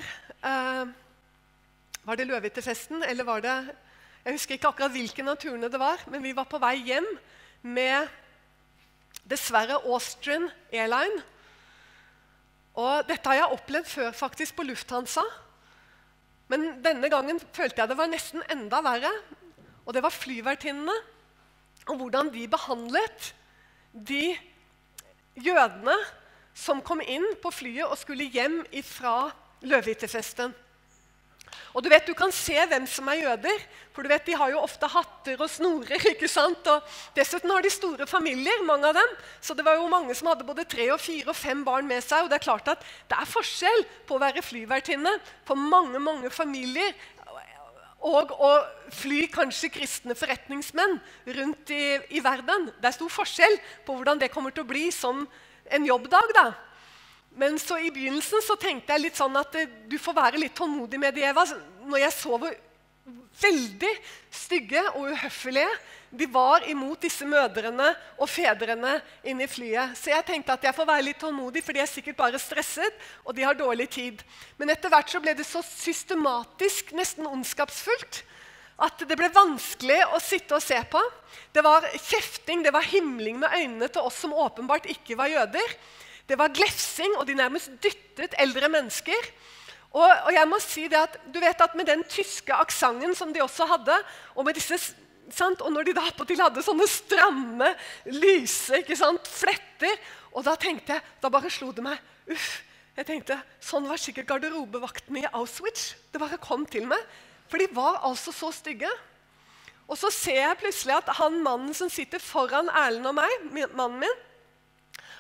Var det Løvehyttefesten, eller var det, jeg husker ikke akkurat hvilken av turene det var, men vi var på vei hjem med dessverre Austrian Airline. Og dette har jeg opplevd før faktisk på Lufthansa, men denne gangen følte jeg det var nesten enda verre, og det var flyvertinnene, og hvordan de behandlet de jødene som kom inn på flyet og skulle hjem fra Løvehyttefesten. Og du vet, du kan se hvem som er jøder, for du vet, de har jo ofte hatter og snorer, ikke sant? Og dessuten har de store familier, mange av dem, så det var jo mange som hadde både 3, 4 og 5 barn med seg, og det er klart at det er forskjell på å være flyvertinne for mange, mange familier, og å fly kanskje kristne forretningsmenn rundt i verden. Det er stor forskjell på hvordan det kommer til å bli som en jobbdag da. Men så i begynnelsen så tenkte jeg litt sånn at du får være litt tålmodig med det, Eva. Når jeg så hvor veldig stygge og uhøffelige de var imot disse mødrene og fedrene inne i flyet. Så jeg tenkte at jeg får være litt tålmodig, for de er sikkert bare stresset, og de har dårlig tid. Men etter hvert så ble det så systematisk, nesten ondskapsfullt, at det ble vanskelig å sitte og se på. Det var kjefting, det var himling med øynene til oss som åpenbart ikke var jøder. Det var glefsing, og de nærmest dyttet eldre mennesker. Og jeg må si det at du vet at med den tyske aksangen som de også hadde, og med disse, sant? Og når de da på til hadde sånne stramme, lyse, ikke sant, fletter, og da tenkte jeg, da bare slo det meg, jeg tenkte, sånn var sikkert garderobevakten i Auschwitz. Det bare kom til meg, for de var altså så stygge. Og så ser jeg plutselig at han mannen som sitter foran Erlend og meg, mannen min,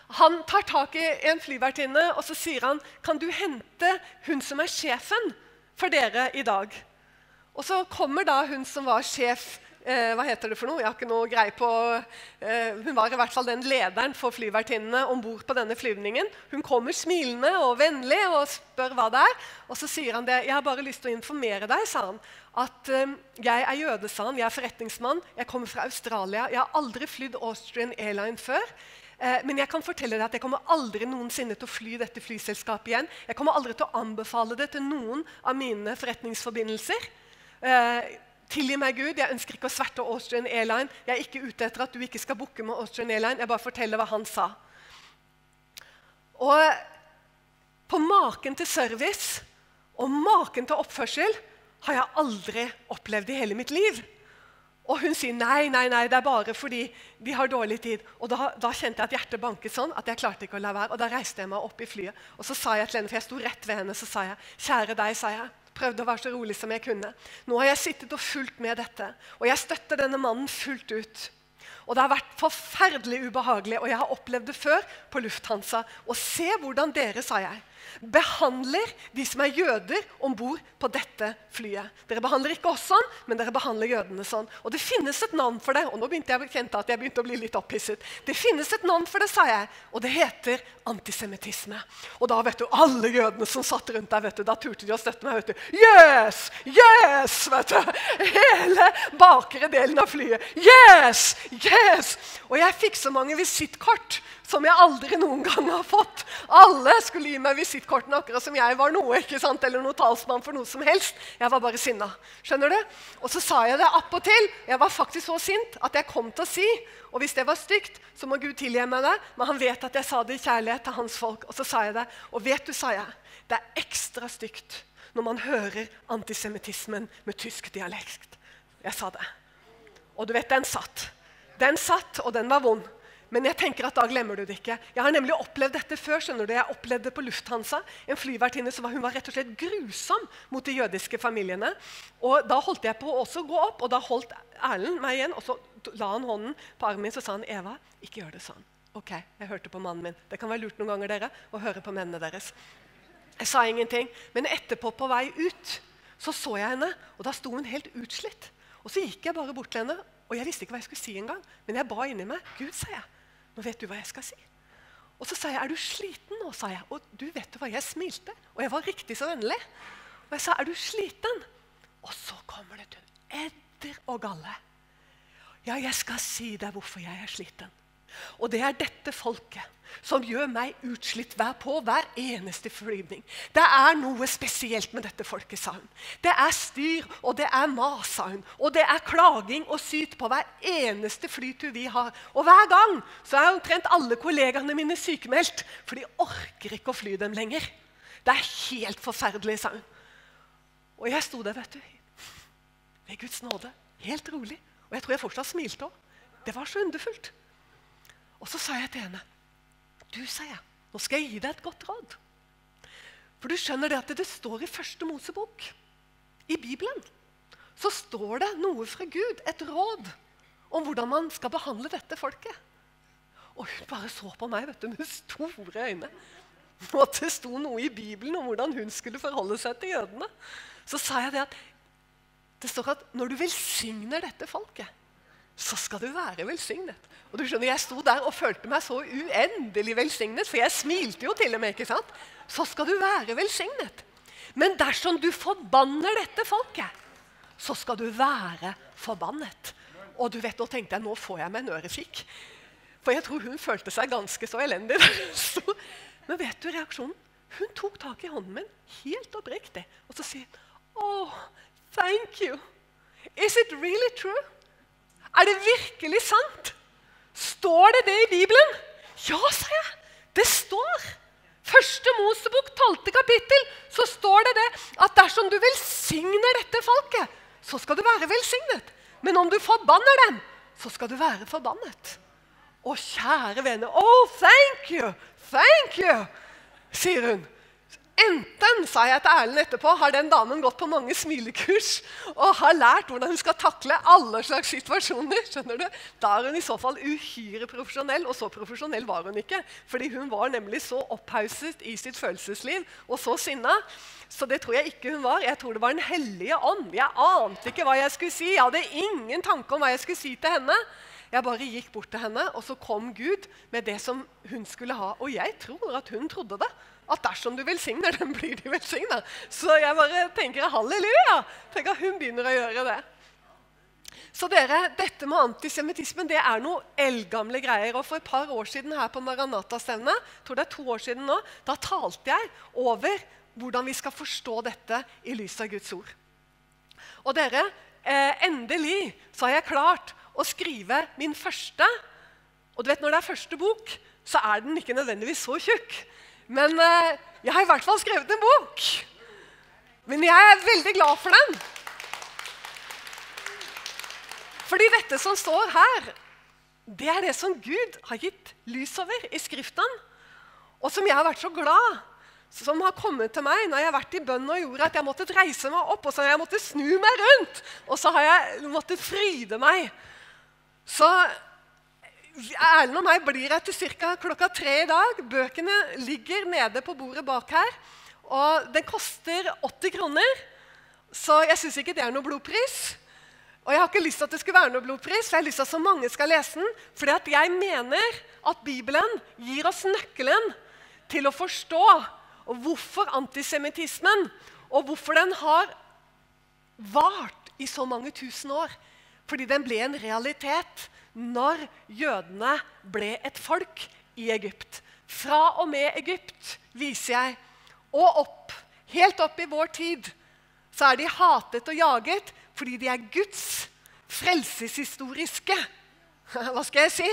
Han tar tak i en flyvertinne, og så sier han, kan du hente hun som sjefen for dere i dag? Og så kommer da hun som var sjef, hva heter det for noe? Jeg har ikke noe greie på, hun var i hvert fall den lederen for flyvertinnene ombord på denne flyvningen. Hun kommer smilende og vennlig og spør hva det og så sier han det, jeg har bare lyst til å informere deg, sa han, at jeg jøde, sa han, jeg forretningsmann, jeg kommer fra Australia, jeg har aldri flydd Austrian Airlines før, men jeg kan fortelle deg at jeg kommer aldri noensinne til å fly dette flyselskapet igjen. Jeg kommer aldri til å anbefale det til noen av mine forretningsforbindelser. Tilgi meg Gud, jeg ønsker ikke å sverte Austrian Airlines. Jeg er ikke ute etter at du ikke skal bukke med Austrian Airlines. Jeg bare forteller hva han sa. Og på maken til service og maken til oppførsel har jeg aldri opplevd i hele mitt liv. Og hun sier, nei, det er bare fordi vi har dårlig tid. Og da kjente jeg at hjertet banket sånn, at jeg klarte ikke å la være. Og da reiste jeg meg opp i flyet. Og så sa jeg til henne, for jeg sto rett ved henne, så sa jeg, kjære deg, sa jeg. Prøvde å være så rolig som jeg kunne. Nå har jeg sittet og fulgt med dette, og jeg støtter denne mannen fullt ut. Og det har vært forferdelig ubehagelig, og jeg har opplevd det før på Lufthansa. Og se hvordan dere, sa jeg, behandler de som jøder ombord på dette flyet. Dere behandler ikke oss sånn, men dere behandler jødene sånn. Og det finnes et navn for det, og nå kjente jeg begynte å bli litt opphisset. Det finnes et navn for det, sa jeg, og det heter antisemittisme. Og da, vet du, alle jødene som satt rundt der, vet du, da turte de å støtte meg, vet du. Yes, yes, vet du. Hele bakre delen av flyet. Yes, yes. Og jeg fikk så mange visittkort som jeg aldri noen gang har fått. Alle skulle gi meg visittkortene akkurat som jeg var noe, ikke sant? Eller noe talsmann for noe som helst. Jeg var bare sinna. Skjønner du? Og så sa jeg det opp og til. Jeg var faktisk så sint at jeg kom til å si, og hvis det var stygt, så må Gud tilgi meg det, men han vet at jeg sa det i kjærlighet til hans folk. Og så sa jeg det, og vet du, sa jeg, det er ekstra stygt når man hører antisemittismen med tysk dialekt. Jeg sa det. Og du vet, den satt. Den satt, og den var vond. Men jeg tenker at da glemmer du det ikke. Jeg har nemlig opplevd dette før, skjønner du. Jeg opplevde det på Lufthansa. En flyvertinne som hun var rett og slett grusom mot de jødiske familiene. Og da holdt jeg på å også gå opp, og da holdt Erlend meg igjen, og så la han hånden på armen min, så sa han, Eva, ikke gjør det sånn. Ok, jeg hørte på mannen min. Det kan være lurt noen ganger dere, å høre på mennene deres. Jeg sa ingenting, men etterpå på vei ut, så jeg henne, og da sto hun helt utslitt. Og så gikk jeg bare bort til henne, og jeg visste ikke hva jeg skulle si engang, men jeg ba inni meg, Gud, sa jeg. Nå vet du hva jeg skal si. Og så sa jeg, du sliten nå, sa jeg. Og du vet hva, jeg smilte. Og jeg var riktig så vennlig. Og jeg sa, du sliten? Og så kommer det til edder og galle. Ja, jeg skal si deg hvorfor jeg sliten. Og det dette folket som gjør meg utslitt hver eneste flyvning. Det noe spesielt med dette folket, sa hun. Det styr, og det mas, sa hun. Og det klaging og syt på hver eneste flytur vi har. Og hver gang så omtrent alle kollegene mine sykemeldt, for de orker ikke å fly dem lenger. Det helt forferdelig, sa hun. Og jeg sto der, vet du, ved Guds nåde, helt rolig. Og jeg tror jeg fortsatt smilte også. Det var så underfullt. Og så sa jeg til henne, du, sa jeg, nå skal jeg gi deg et godt råd. For du skjønner det at det står i første Mosebok, i Bibelen, så står det noe fra Gud, et råd om hvordan man skal behandle dette folket. Og hun bare så på meg, vet du, med store øyne. Og det sto noe i Bibelen om hvordan hun skulle forholde seg til jødene. Så sa jeg det at, det står at når du velsigner dette folket, så skal du være velsignet. Og du skjønner, jeg sto der og følte meg så uendelig velsignet, for jeg smilte jo til og med, ikke sant? Så skal du være velsignet. Men dersom du forbanner dette folket, så skal du være forbannet. Og du vet, nå tenkte jeg, nå får jeg meg en ørefik. For jeg tror hun følte seg ganske så elendig. Men vet du reaksjonen? Hun tok tak i hånden min, helt oppriktig, og så sier, oh, thank you. Is it really true? Det virkelig sant? Står det i Bibelen? Ja, sa jeg. Det står. Første Mosebok, 12. kapittel, så står det at dersom du velsigner dette folket, så skal du være velsignet. Men om du forbanner dem, så skal du være forbannet. Å, kjære venner, oh, thank you, sier hun. enten, sa jeg til Erlend etterpå, har den damen gått på mange smilekurs og har lært hvordan hun skal takle alle slags situasjoner, skjønner du? Da er hun i så fall uhyre profesjonell, og så profesjonell var hun ikke, fordi hun var nemlig så opphauset i sitt følelsesliv og så sinna. Så det tror jeg ikke hun var. Jeg tror det var en hellige ånd. Jeg ante ikke hva jeg skulle si. Jeg hadde ingen tanke om hva jeg skulle si til henne. Jeg bare gikk bort til henne, og så kom Gud med det som hun skulle ha. Og jeg tror at hun trodde det. At dersom du velsigner dem, blir de velsignet. Så jeg bare tenker halleluja. Tenk at hun begynner å gjøre det. Så dere, dette med antisemittismen, det er noe eldgamle greier. Og for et par år siden her på Maranatha-stevnet, tror det er 2 år siden nå, da talte jeg over hvordan vi skal forstå dette i lys av Guds ord. Og dere, endelig så har jeg klart å skrive min første, og du vet når det er første bok, så er den ikke nødvendigvis så tjukk. Men jeg har i hvert fall skrevet en bok. Men jeg er veldig glad for den. Fordi dette som står her, det er det som Gud har gitt lys over i skriften. Og som jeg har vært så glad, som har kommet til meg når jeg har vært i bønn og jord, at jeg måtte reise meg opp, og så har jeg måttet snu meg rundt, og så har jeg måttet fryde meg. Så Erlend og meg blir her til ca. klokka 3 i dag. Bøkene ligger nede på bordet bak her, og den koster 80 kroner, så jeg synes ikke det er noe blodpris. Og jeg har ikke lyst til at det skulle være noe blodpris, for jeg har lyst til at så mange skal lese den, fordi at jeg mener at Bibelen gir oss nøkkelen til å forstå hvorfor antisemittismen, og hvorfor den har vart i så mange tusen år. Fordi den ble en realitet når jødene ble et folk i Egypt. Fra og med Egypt, viser jeg, og opp, helt opp i vår tid, så er de hatet og jaget fordi de er Guds frelseshistoriske, hva skal jeg si,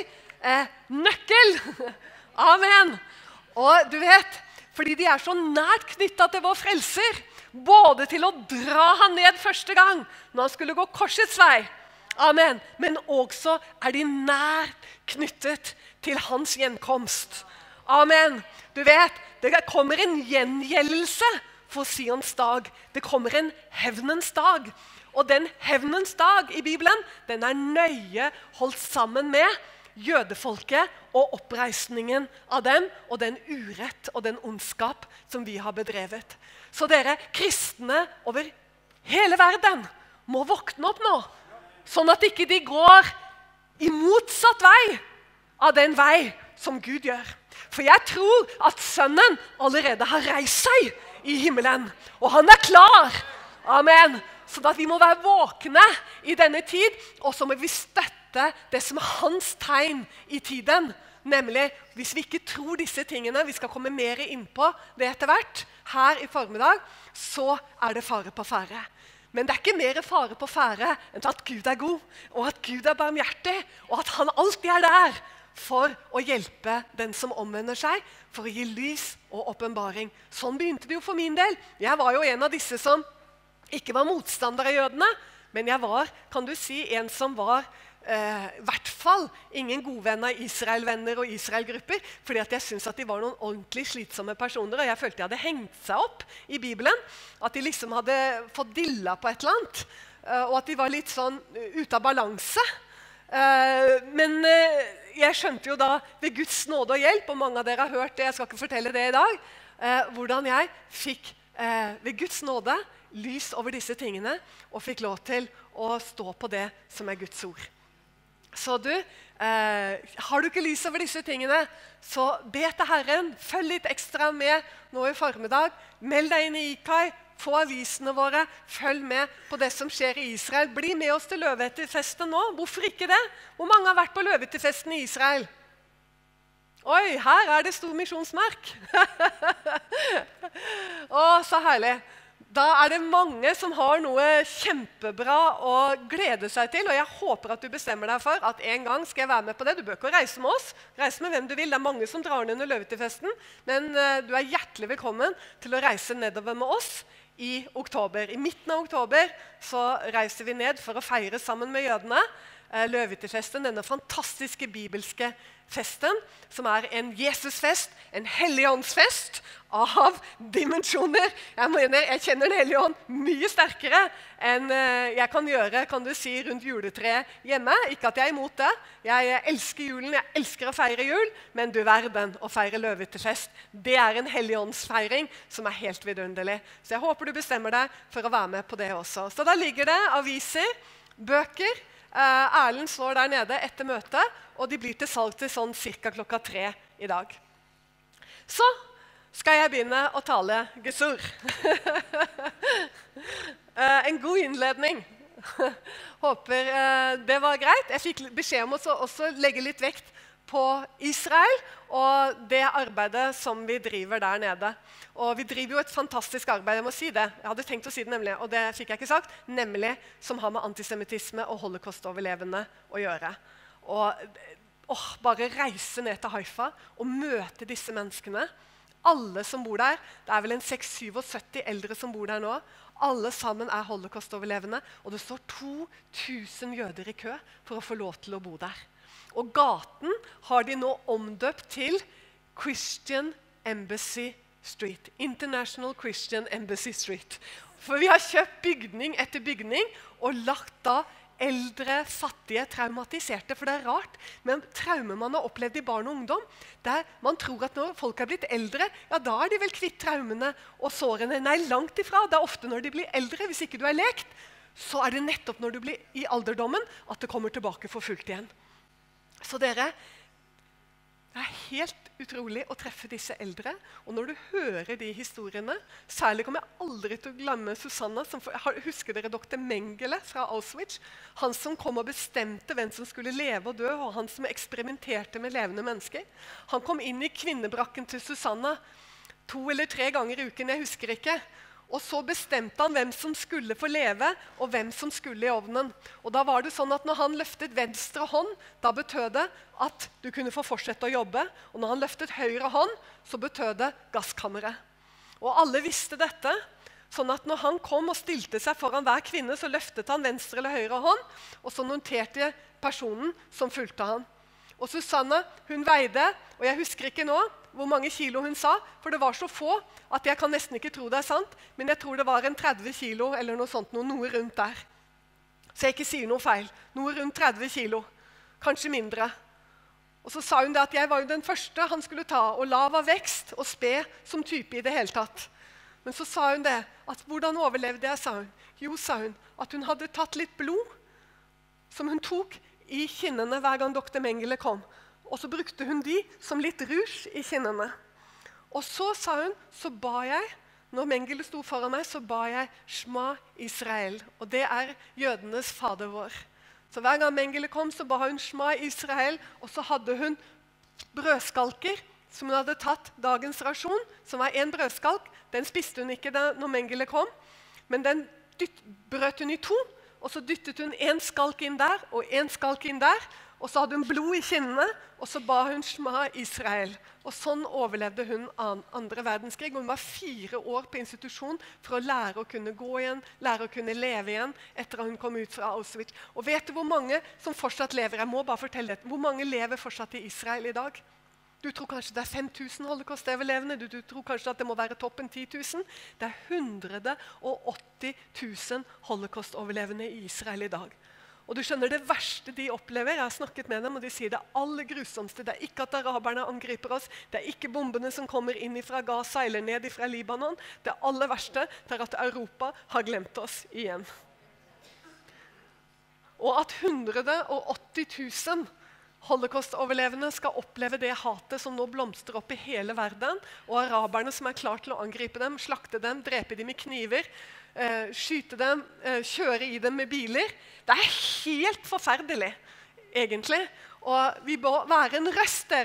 nøkkel. Amen. Og du vet, fordi de er så nært knyttet til vår frelser, både til å dra han ned første gang, når han skulle gå korsets vei. Amen. Men også er de nært knyttet til hans gjenkomst. Amen. Du vet, det kommer en gjengjeldelse for Sions dag. Det kommer en hevnens dag. Og den hevnens dag i Bibelen, den er nøye holdt sammen med jødefolket og oppreisningen av dem, og den urett og den ondskap som vi har bedrevet. Så dere, kristne over hele verden, må våkne opp nå, sånn at ikke de går i motsatt vei av den vei som Gud gjør. For jeg tror at sønnen allerede har reist seg i himmelen, og han er klar. Amen. Så at vi må være våkne i denne tid, og så må vi støtte det som er hans tegn i tiden. Nemlig, hvis vi ikke tror disse tingene, vi skal komme mer inn på det etter hvert, her i formiddag, så er det fare på ferde. Men det er ikke mer fare på ferde enn at Gud er god, og at Gud er barmhjertig, og at han alltid er der for å hjelpe den som omvender seg, for å gi lys og åpenbaring. Sånn begynte det jo for min del. Jeg var jo en av disse som ikke var motstander av jødene, men jeg var, kan du si, en som var i hvert fall ingen gode venn av Israel-venner og Israel-grupper, fordi at jeg synes at de var noen ordentlig slitsomme personer, og jeg følte de hadde hengt seg opp i Bibelen, at de liksom hadde fått dilla på et eller annet, og at de var litt sånn ute av balanse. Men jeg skjønte jo da ved Guds nåde og hjelp, og mange av dere har hørt det, jeg skal ikke fortelle det i dag, hvordan jeg fikk ved Guds nåde lys over disse tingene, og fikk lov til å stå på det som er Guds ord. Så du, har du ikke lys over disse tingene, så be til Herren, følg litt ekstra med nå i formiddag, meld deg inn i IKAI, få avisene våre, følg med på det som skjer i Israel. Bli med oss til løveetterfesten nå, hvorfor ikke det? Hvor mange har vært på løveetterfesten i Israel? Oi, her er det stor misjonsmark. Å, så herlig. Da er det mange som har noe kjempebra å glede seg til, og jeg håper at du bestemmer deg for at en gang skal jeg være med på det. Du bør ikke reise med oss, reise med hvem du vil. Det er mange som drar ned under løveetterfesten, men du er hjertelig velkommen til å reise nedover med oss i oktober. I midten av oktober så reiser vi ned for å feire sammen med jødene, løvetefesten, denne fantastiske bibelske festen, som en Jesusfest, en helligåndsfest av dimensjoner. Jeg mener, jeg kjenner den hellige ånd mye sterkere enn jeg kan gjøre, kan du si, rundt juletreet hjemme. Ikke at jeg er imot det. Jeg elsker julen, jeg elsker å feire jul, men du verden å feire løvetefest. Det en helligåndsfeiring som helt vidunderlig. Så jeg håper du bestemmer deg for å være med på det også. Så da ligger det aviser, bøker. Erlend står der nede etter møtet, og de blir til salg til sånn cirka klokka 3 i dag. Så skal jeg begynne å tale gesur. En god innledning. Håper det var greit. Jeg fikk beskjed om å også legge litt vekt på Israel og det arbeidet som vi driver der nede. Og vi driver jo et fantastisk arbeid, jeg må si det. Jeg hadde tenkt å si det nemlig, og det fikk jeg ikke sagt, nemlig som har med antisemitisme og holocaust-overlevende å gjøre. Og bare reise ned til Haifa og møte disse menneskene. Alle som bor der, det vel en 6-77 eldre som bor der nå, alle sammen holocaust-overlevende, og det står 2000 jøder i kø for å få lov til å bo der. Og gaten har de nå omdøpt til Christian Embassy Street. International Christian Embassy Street. For vi har kjøpt bygning etter bygning og lagt da eldre, fattige, traumatiserte. For det rart, men traumer man har opplevd i barn og ungdom, man tror at når folk har blitt eldre, ja da de vel kvitt traumene og sårene. Nei, langt ifra. Det ofte når de blir eldre, hvis ikke du lekt, så det nettopp når du blir i alderdommen at det kommer tilbake for fullt igjen. Så dere, det helt utrolig å treffe disse eldre, og når du hører de historiene, særlig kommer jeg aldri til å glemme Susanna, husker dere Dr. Mengele fra Auschwitz? Han som kom og bestemte hvem som skulle leve og dø, og han som eksperimenterte med levende mennesker. Han kom inn i kvinnebrakken til Susanna 2 eller 3 ganger i uken, jeg husker ikke. Og så bestemte han hvem som skulle få leve, og hvem som skulle i ovnen. Og da var det sånn at når han løftet venstre hånd, da betød det at du kunne få fortsette å jobbe. Og når han løftet høyre hånd, så betød det gasskammeret. Og alle visste dette, sånn at når han kom og stilte seg foran hver kvinne, så løftet han venstre eller høyre hånd, og så noterte personen som fulgte han. Og Susanne, hun veide, og jeg husker ikke nå hvor mange kilo hun sa, for det var så få at jeg kan nesten ikke tro det sant, men jeg tror det var en 30 kilo eller noe sånt, noe rundt der. Så jeg ikke sier noe feil. Noe rundt 30 kilo, kanskje mindre. Og så sa hun det at jeg var jo den første han skulle ta, og lav av vekst og spe som type i det hele tatt. Men så sa hun det, at hvordan overlevde jeg, sa hun. Jo, sa hun, at hun hadde tatt litt blod, som hun tok i kinnene hver gang Dr. Mengele kom. Og så brukte hun de som litt rouge i kinnene. Og så sa hun, så ba jeg, når Mengele sto foran meg, så ba jeg Shma Israel. Og det jødenes fader vår. Så hver gang Mengele kom, så ba hun Shma Israel, og så hadde hun brødskalker som hun hadde tatt dagens rasjon, som var en brødskalk. Den spiste hun ikke når Mengele kom, men den brøt hun i 2, og så dyttet hun en skalk inn der, og en skalk inn der, og så hadde hun blod i kinnene, og så ba hun Shma Israel. Og sånn overlevde hun andre verdenskrig. Hun var 4 år på institusjon for å lære å kunne gå igjen, lære å kunne leve igjen etter at hun kom ut fra Auschwitz. Og vet du hvor mange som fortsatt lever? Jeg må bare fortelle dette. Hvor mange lever fortsatt i Israel i dag? Du tror kanskje det 5000 holocaust-overlevende, du tror kanskje at det må være toppen 10 000. Det 180 000 holocaust-overlevende i Israel i dag. Og du skjønner det verste de opplever, jeg har snakket med dem, og de sier det aller grusomste, det ikke at araberne angriper oss, det ikke bombene som kommer inn fra Gaza eller ned fra Libanon, det aller verste at Europa har glemt oss igjen. Og at 180 000 holocaust-overlevende skal oppleve det hatet som nå blomstrer opp i hele verden, og araberne som klar til å angripe dem, slakte dem, drepe dem med kniver, skyte dem, kjøre i dem med biler. Det helt forferdelig, egentlig. Og vi må være en røst, dere,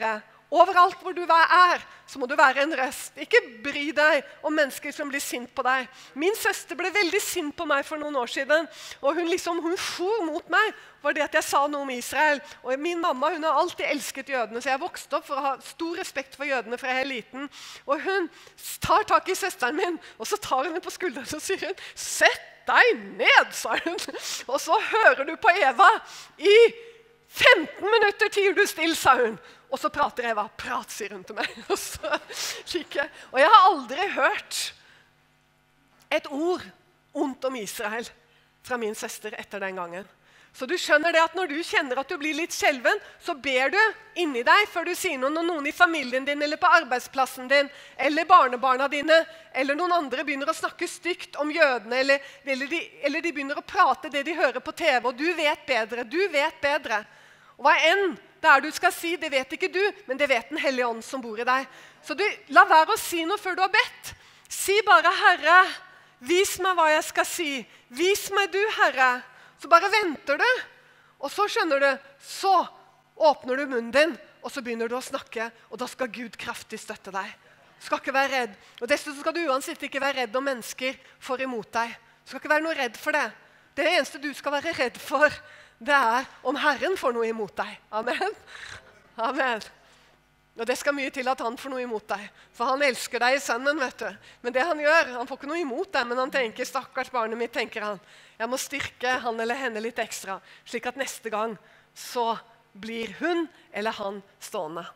Overalt hvor du så må du være en røst. Ikke bry deg om mennesker som blir sint på deg. Min søster ble veldig sint på meg for noen år siden, og hun for mot meg fordi at jeg sa noe om Israel. Og min mamma, hun har alltid elsket jødene, så jeg vokste opp for å ha stor respekt for jødene fra jeg er liten. Og hun tar tak i søsteren min, og så tar hun henne på skulderen og sier hun, «Sett deg ned», sa hun. Og så hører du på Eva i 15 minutter tier du still, sa hun. Og så prater Eva. Prat, sier hun til meg. Og jeg har aldri hørt et ord ondt om Israel fra min søster etter den gangen. Så du skjønner det at når du kjenner at du blir litt skjelven, så ber du inni deg før du sier noe, når noen i familien din, eller på arbeidsplassen din, eller barnebarna dine, eller noen andre begynner å snakke stygt om jødene, eller de begynner å prate det de hører på TV, og du vet bedre. Og hva enn det du skal si, det vet ikke du, men det vet den hellige ånd som bor i deg. Så du, la være å si noe før du har bedt. Si bare, Herre, vis meg hva jeg skal si. Vis meg du, Herre. Så bare venter du, og så skjønner du, så åpner du munnen din, og så begynner du å snakke, og da skal Gud kraftig støtte deg. Du skal ikke være redd. Og dessuten skal du uansett ikke være redd om mennesker får imot deg. Du skal ikke være noe redd for det. Det eneste du skal være redd for, det om Herren får noe imot deg. Amen. Amen. Og det skal mye til at han får noe imot deg. For han elsker deg i sønnen, vet du. Men det han gjør, han får ikke noe imot deg, men han tenker, stakkars barnet mitt, tenker han. Jeg må styrke han eller henne litt ekstra, slik at neste gang så blir hun eller han stående.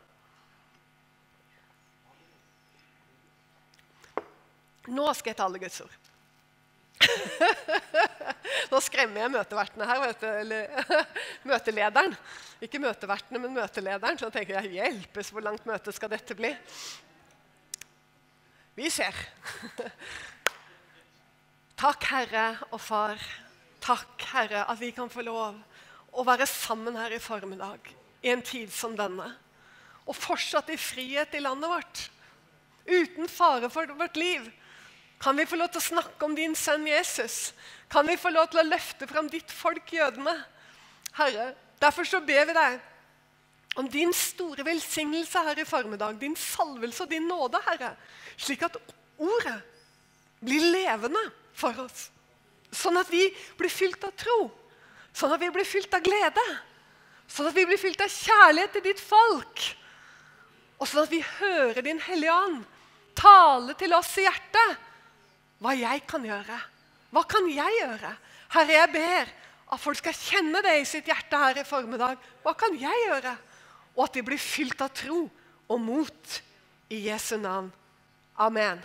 Nå skal jeg tale Guds ord. Nå skremmer jeg møtevertene her, vet du, eller møtelederen. Ikke møtevertene, men møtelederen. Så tenker jeg, hjelpes, hvor langt møte skal dette bli? Vi ser. Takk, Herre og Far. Takk, Herre, at vi kan få lov å være sammen her i formiddag, i en tid som denne. Og fortsatt i frihet i landet vårt, uten fare for vårt liv. Kan vi få lov til å snakke om din sønn Jesus? Kan vi få lov til å løfte frem ditt folk, jødene? Herre, derfor så ber vi deg om din store velsignelse her i formiddag, din salvelse og din nåde, Herre, slik at ordet blir levende for oss. Sånn at vi blir fylt av tro, sånn at vi blir fylt av glede, sånn at vi blir fylt av kjærlighet til ditt folk, og sånn at vi hører din hellige ånd tale til oss i hjertet, hva jeg kan gjøre. Hva kan jeg gjøre? Herre, jeg ber at folk skal kjenne det i sitt hjerte her i formiddag. Hva kan jeg gjøre? Og at de blir fylt av tro og mot i Jesu navn. Amen.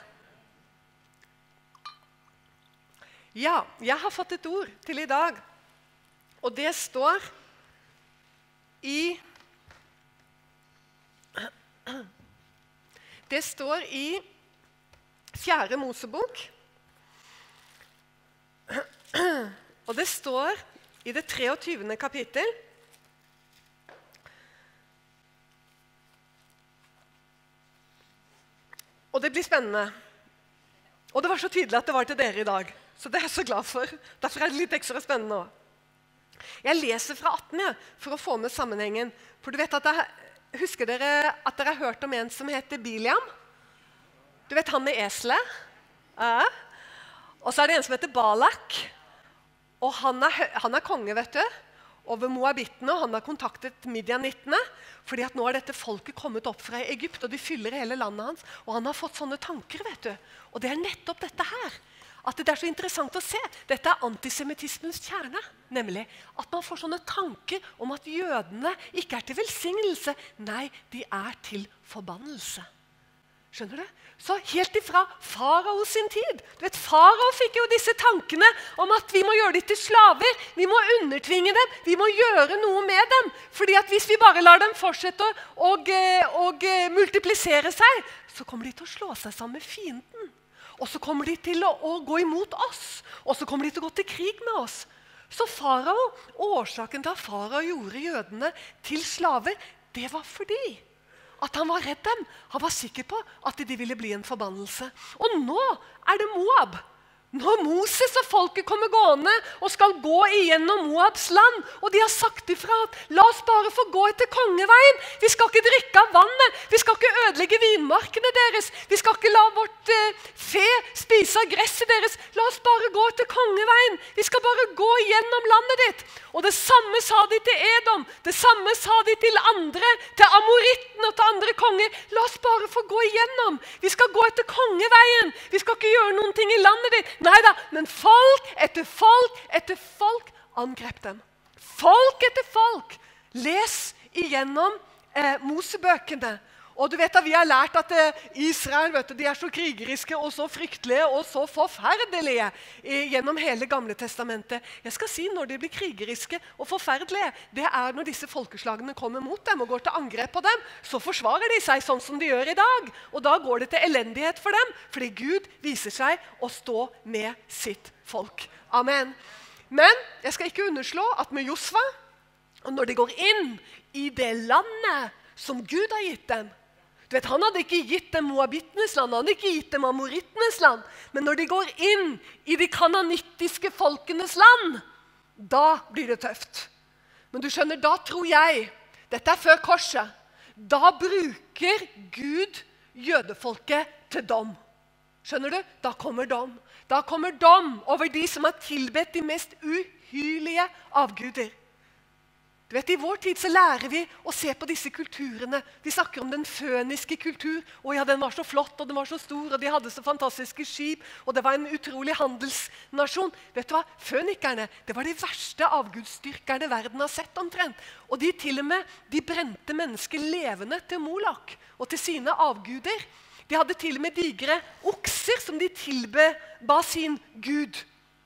Ja, jeg har fått et ord til i dag, og det står i Det står i 4. Mosebok, og det står i det 23. kapittel. Og det blir spennende. Og det var så tydelig at det var til dere i dag, så det er jeg så glad for. Derfor er det litt ekstra spennende også. Jeg leser fra 18, for å få med sammenhengen. For du vet at husker dere at dere har hørt om en som heter Biliam? Du vet han med eselet? Ja. Og så er det en som heter Balak. Og han er konge, vet du, over Moabittene, og han har kontaktet Midianittene, fordi at nå er dette folket kommet opp fra Egypt, og de fyller hele landet hans, og han har fått sånne tanker, vet du. Og det er nettopp dette her, at det er så interessant å se. Dette er antisemitismens kjerne, nemlig at man får sånne tanker om at jødene ikke er til velsignelse, nei, de er til forbannelse. Skjønner du? Så helt ifra farao sin tid. Du vet, farao fikk jo disse tankene om at vi må gjøre dem til slaver. Vi må undertvinge dem. Vi må gjøre noe med dem. Fordi at hvis vi bare lar dem fortsette å multiplisere seg, så kommer de til å slå seg sammen med fienden. Og så kommer de til å gå imot oss. Og så kommer de til å gå til krig med oss. Så farao, årsaken til at farao gjorde jødene til slaver, det var fordi at han var redd dem. Han var sikker på at de ville bli en forbannelse. Og nå er det Moab. Når Moses og folket kommer gående og skal gå igjennom Moabs land, og de har sagt ifra at la oss bare få gå etter kongeveien, vi skal ikke drikke av vannet, vi skal ikke ødelegge vinmarkene deres, vi skal ikke la vårt fe spise av gresset deres, la oss bare gå etter kongeveien, vi skal bare gå igjennom landet ditt. Og det samme sa de til Edom, det samme sa de til andre, til Amoritten og til andre konger, la oss bare få gå igjennom, vi skal gå etter kongeveien, vi skal ikke gjøre noen ting i landet ditt. Neida, men folk etter folk angrep dem. Folk etter folk. Les igjennom Mosebøkene. Og du vet at vi har lært at Israel, de er så krigeriske og så fryktelige og så forferdelige gjennom hele Gamle testamentet. Jeg skal si når de blir krigeriske og forferdelige, det er når disse folkeslagene kommer mot dem og går til angrep på dem, så forsvarer de seg sånn som de gjør i dag. Og da går det til elendighet for dem, fordi Gud viser seg å stå med sitt folk. Amen. Men jeg skal ikke underslå at med Josva, og når de går inn i det landet som Gud har gitt dem, du vet, han hadde ikke gitt dem Moabittenes land, han hadde ikke gitt dem Amorittenes land, men når de går inn i de kananittiske folkenes land, da blir det tøft. Men du skjønner, da tror jeg, dette er før korset, da bruker Gud jødefolket til dom. Skjønner du? Da kommer dom. Da kommer dom over de som har tilbedt de mest uhyrlige avguder. Du vet, i vår tid så lærer vi å se på disse kulturene. Vi snakker om den føniske kultur. Og ja, den var så flott, og den var så stor, og de hadde så fantastiske skip, og det var en utrolig handelsnasjon. Vet du hva? Fønikerne, det var de verste avgudsdyrkerne verden har sett omtrent. Og de til og med, de brente mennesker levende til Molok og til sine avguder. De hadde til og med digre okser som de tilba sin Gud.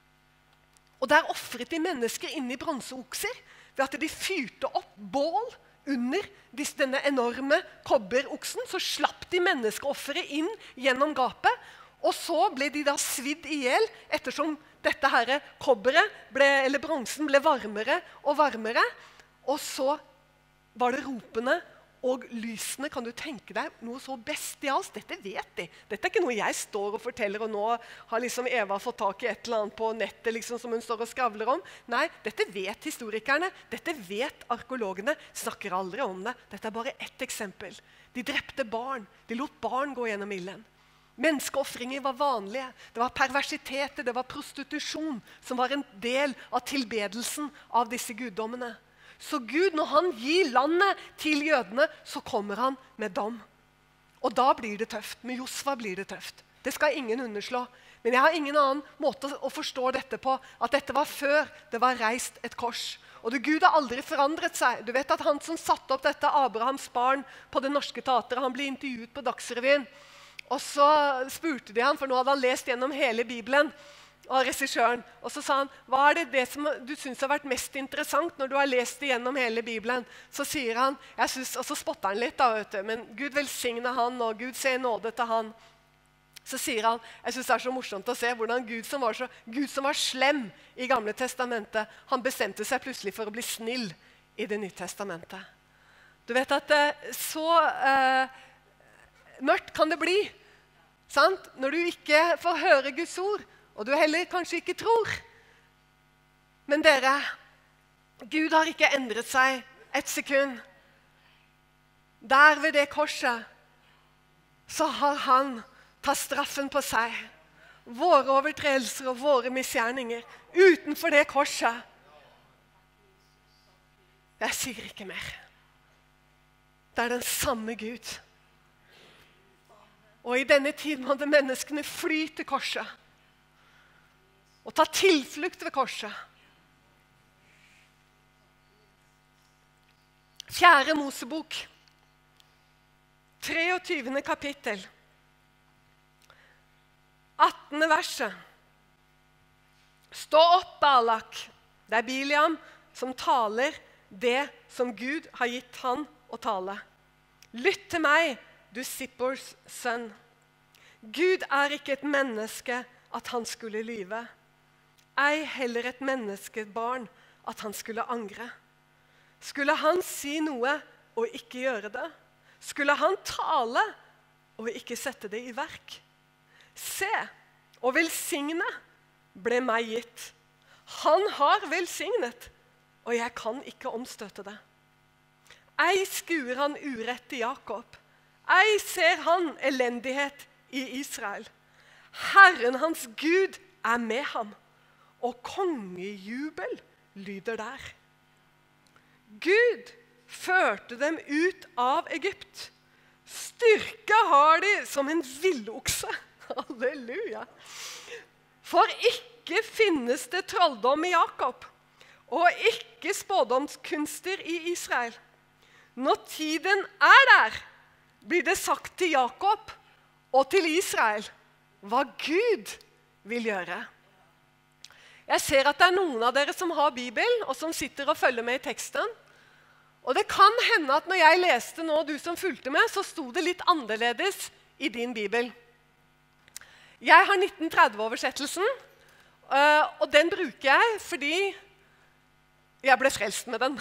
Og der offret de mennesker inne i bronseokser, ved at de fyrte opp bål under denne enorme kobberoksen, så slapp de menneskeofferet inn gjennom gapet, og så ble de da svidd ihjel, ettersom dette her kobberet, eller bronsen, ble varmere og varmere, og så var det ropene og lysene. Kan du tenke deg noe så bestialsk? Dette vet de. Dette er ikke noe jeg står og forteller, og nå har liksom Eva fått tak i et eller annet på nettet liksom, som hun står og skravler om. Nei, dette vet historikerne, dette vet arkeologene, snakker aldri om det. Dette er bare ett eksempel. De drepte barn, de lot barn gå gjennom ilden. Menneskeoffringer var vanlige, det var perversiteter, det var prostitusjon som var en del av tilbedelsen av disse guddommene. Så Gud, når han gir landet til jødene, så kommer han med dom. Og da blir det tøft. Med Josva blir det tøft. Det skal ingen underslå. Men jeg har ingen annen måte å forstå dette på, at dette var før det var reist et kors. Og Gud har aldri forandret seg. Du vet at han som satte opp dette Abrahams barn på Det Norske Teatret, han ble intervjuet på Dagsrevyen. Og så spurte de han, for nå hadde han lest gjennom hele Bibelen, av regissøren. Og så sa han, hva er det som du synes har vært mest interessant når du har lest igjennom hele Bibelen? Så sier han, og så spotter han litt da, vet du, men Gud velsigne han, og Gud se nåde til han. Så sier han, jeg synes det er så morsomt å se hvordan Gud som var slem i Gamle testamentet, han bestemte seg plutselig for å bli snill i Det Nye testamentet. Du vet at så mørkt kan det bli, sant? Når du ikke får høre Guds ord, og du heller kanskje ikke tror. Men dere, Gud har ikke endret seg et sekund. Der ved det korset, så har han tatt straffen på seg. Våre overtredelser og våre misgjerninger. Utenfor det korset. Jeg sier ikke mer. Det er den samme Gud. Og i denne tiden måtte menneskene fly til korset. Og ta tilflukt ved korset. 4. Mosebok, 23. kapittel, 18. verset. Stå opp, Balak. Det er Biliam som taler det som Gud har gitt han å tale. Lytt til meg, du Sippors sønn. Gud er ikke et menneske at han skulle lyve. Ei heller et menneskebarn at han skulle angre. Skulle han si noe og ikke gjøre det? Skulle han tale og ikke sette det i verk? Se og velsigne ble meg gitt. Han har velsignet, og jeg kan ikke omstøte det. Ei skuer han urett i Jakob. Ei ser han elendighet i Israel. Herren hans Gud er med ham, og kongejubel lyder der. Gud førte dem ut av Egypt. Styrke har de som en villokse. Halleluja. For ikke finnes det trolldom i Jakob, og ikke spådomskunster i Israel. Når tiden er der, blir det sagt til Jakob og til Israel hva Gud vil gjøre. Jeg ser at det er noen av dere som har Bibel, og som sitter og følger med i teksten. Og det kan hende at når jeg leste nå, du som fulgte med, så sto det litt annerledes i din Bibel. Jeg har 1930-oversettelsen, og den bruker jeg fordi jeg ble frelst med den.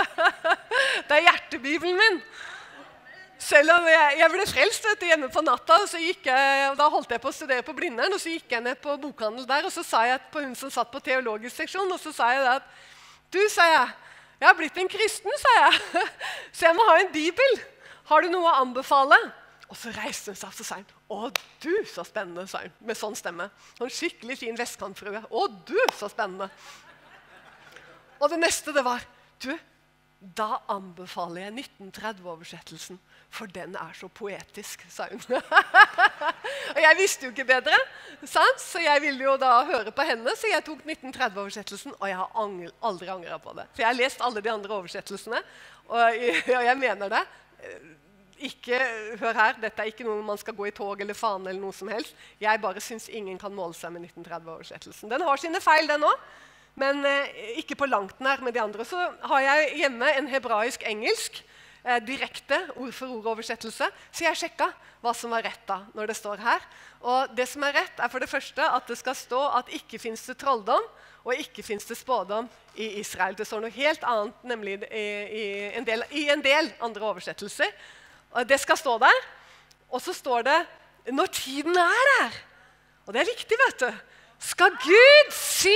Det er hjertebibelen min. Selv om jeg ble frelst hjemme på natta, og da holdt jeg på å studere på Blindern, og så gikk jeg ned på bokhandel der, og så sa jeg på hun som satt på teologisk seksjon, og så sa jeg at, du, sa jeg har blitt en kristen, sa jeg, så jeg må ha en bibel. Har du noe å anbefale? Og så reiste hun seg, så sa hun, å du, så spennende, sa hun, med sånn stemme. Sånn skikkelig fin vestkantfrue. Å du, så spennende. Og det neste det var, du, da anbefaler jeg 1930-oversettelsen, for den er så poetisk, sa hun. Og jeg visste jo ikke bedre, sant? Så jeg ville jo da høre på henne, så jeg tok 1930-oversettelsen, og jeg har aldri angret på det. For jeg har lest alle de andre oversettelsene, og jeg mener det. Ikke, hør her, dette er ikke noe man skal gå i tog eller fane eller noe som helst. Jeg bare synes ingen kan måle seg med 1930-oversettelsen. Den har sine feil, den også. Men ikke på langt nær med de andre. Så har jeg hjemme en hebraisk-engelsk, direkte ord-for-ord-oversettelse. Så jeg sjekket hva som var rett da, når det står her. Og det som er rett er for det første at det skal stå at ikke finnes det trolldom, og ikke finnes det spådom i Israel. Det står noe helt annet, nemlig i en del andre oversettelser. Og det skal stå der. Og så står det, når tiden er der. Og det er viktig, vet du. Skal Gud si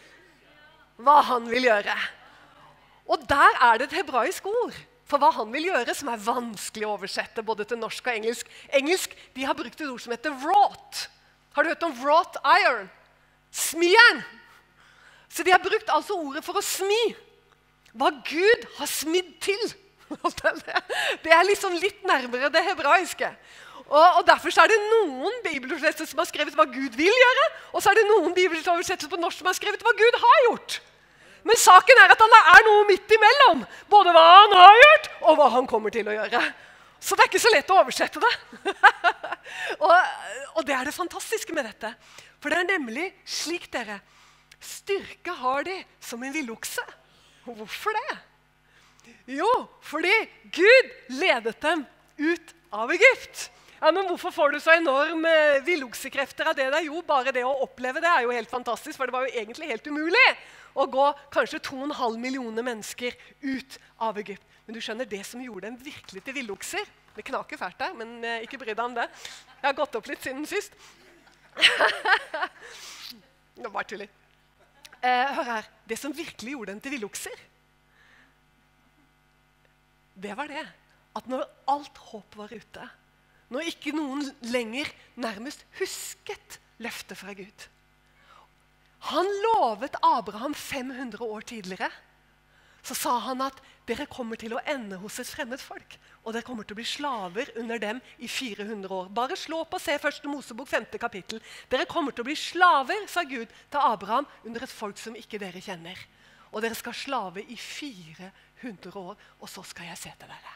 hva han vil gjøre. Og der er det et hebraisk ord for hva han vil gjøre, som er vanskelig å oversette både til norsk og engelsk. Engelsk, de har brukt et ord som heter wrought. Har du hørt om wrought iron? Smijern. Så de har brukt altså ordet for å smi. Hva Gud har smidd til. Det er liksom litt nærmere det hebraiske. Og derfor er det noen bibeloversettelser som har skrevet hva Gud vil gjøre, og så er det noen bibeloversettelser på norsk som har skrevet hva Gud har gjort. Men saken er at han er noe midt imellom, både hva han har gjort, og hva han kommer til å gjøre. Så det er ikke så lett å oversette det. og det er det fantastiske med dette. For det er nemlig slik dere, styrke har de som en villokse. Hvorfor det? Jo, fordi Gud ledet dem ut av Egypt. Ja, men hvorfor får du så enorme villoksekrefter av det der? Jo, bare det å oppleve det er jo helt fantastisk, for det var jo egentlig helt umulig å gå kanskje 2,5 millioner mennesker ut av Egypt. Men du skjønner, det som gjorde dem virkelig til villokser, det knaker fælt der, men ikke bry deg om det. Jeg har gått opp litt siden sist. Nå bare tuller. Hør her, det som virkelig gjorde dem til villokser, det var det, at når alt håp var ute, når ikke noen lenger nærmest husket løftet fra Gud. Han lovet Abraham 500 år tidligere, så sa han at dere kommer til å ende hos et fremmed folk, og dere kommer til å bli slaver under dem i 400 år. Bare slå på og se 1. Mosebok 5. kapittel. Dere kommer til å bli slaver, sa Gud til Abraham, under et folk som ikke dere kjenner. Og dere skal slave i 400 år, og så skal jeg se til dere.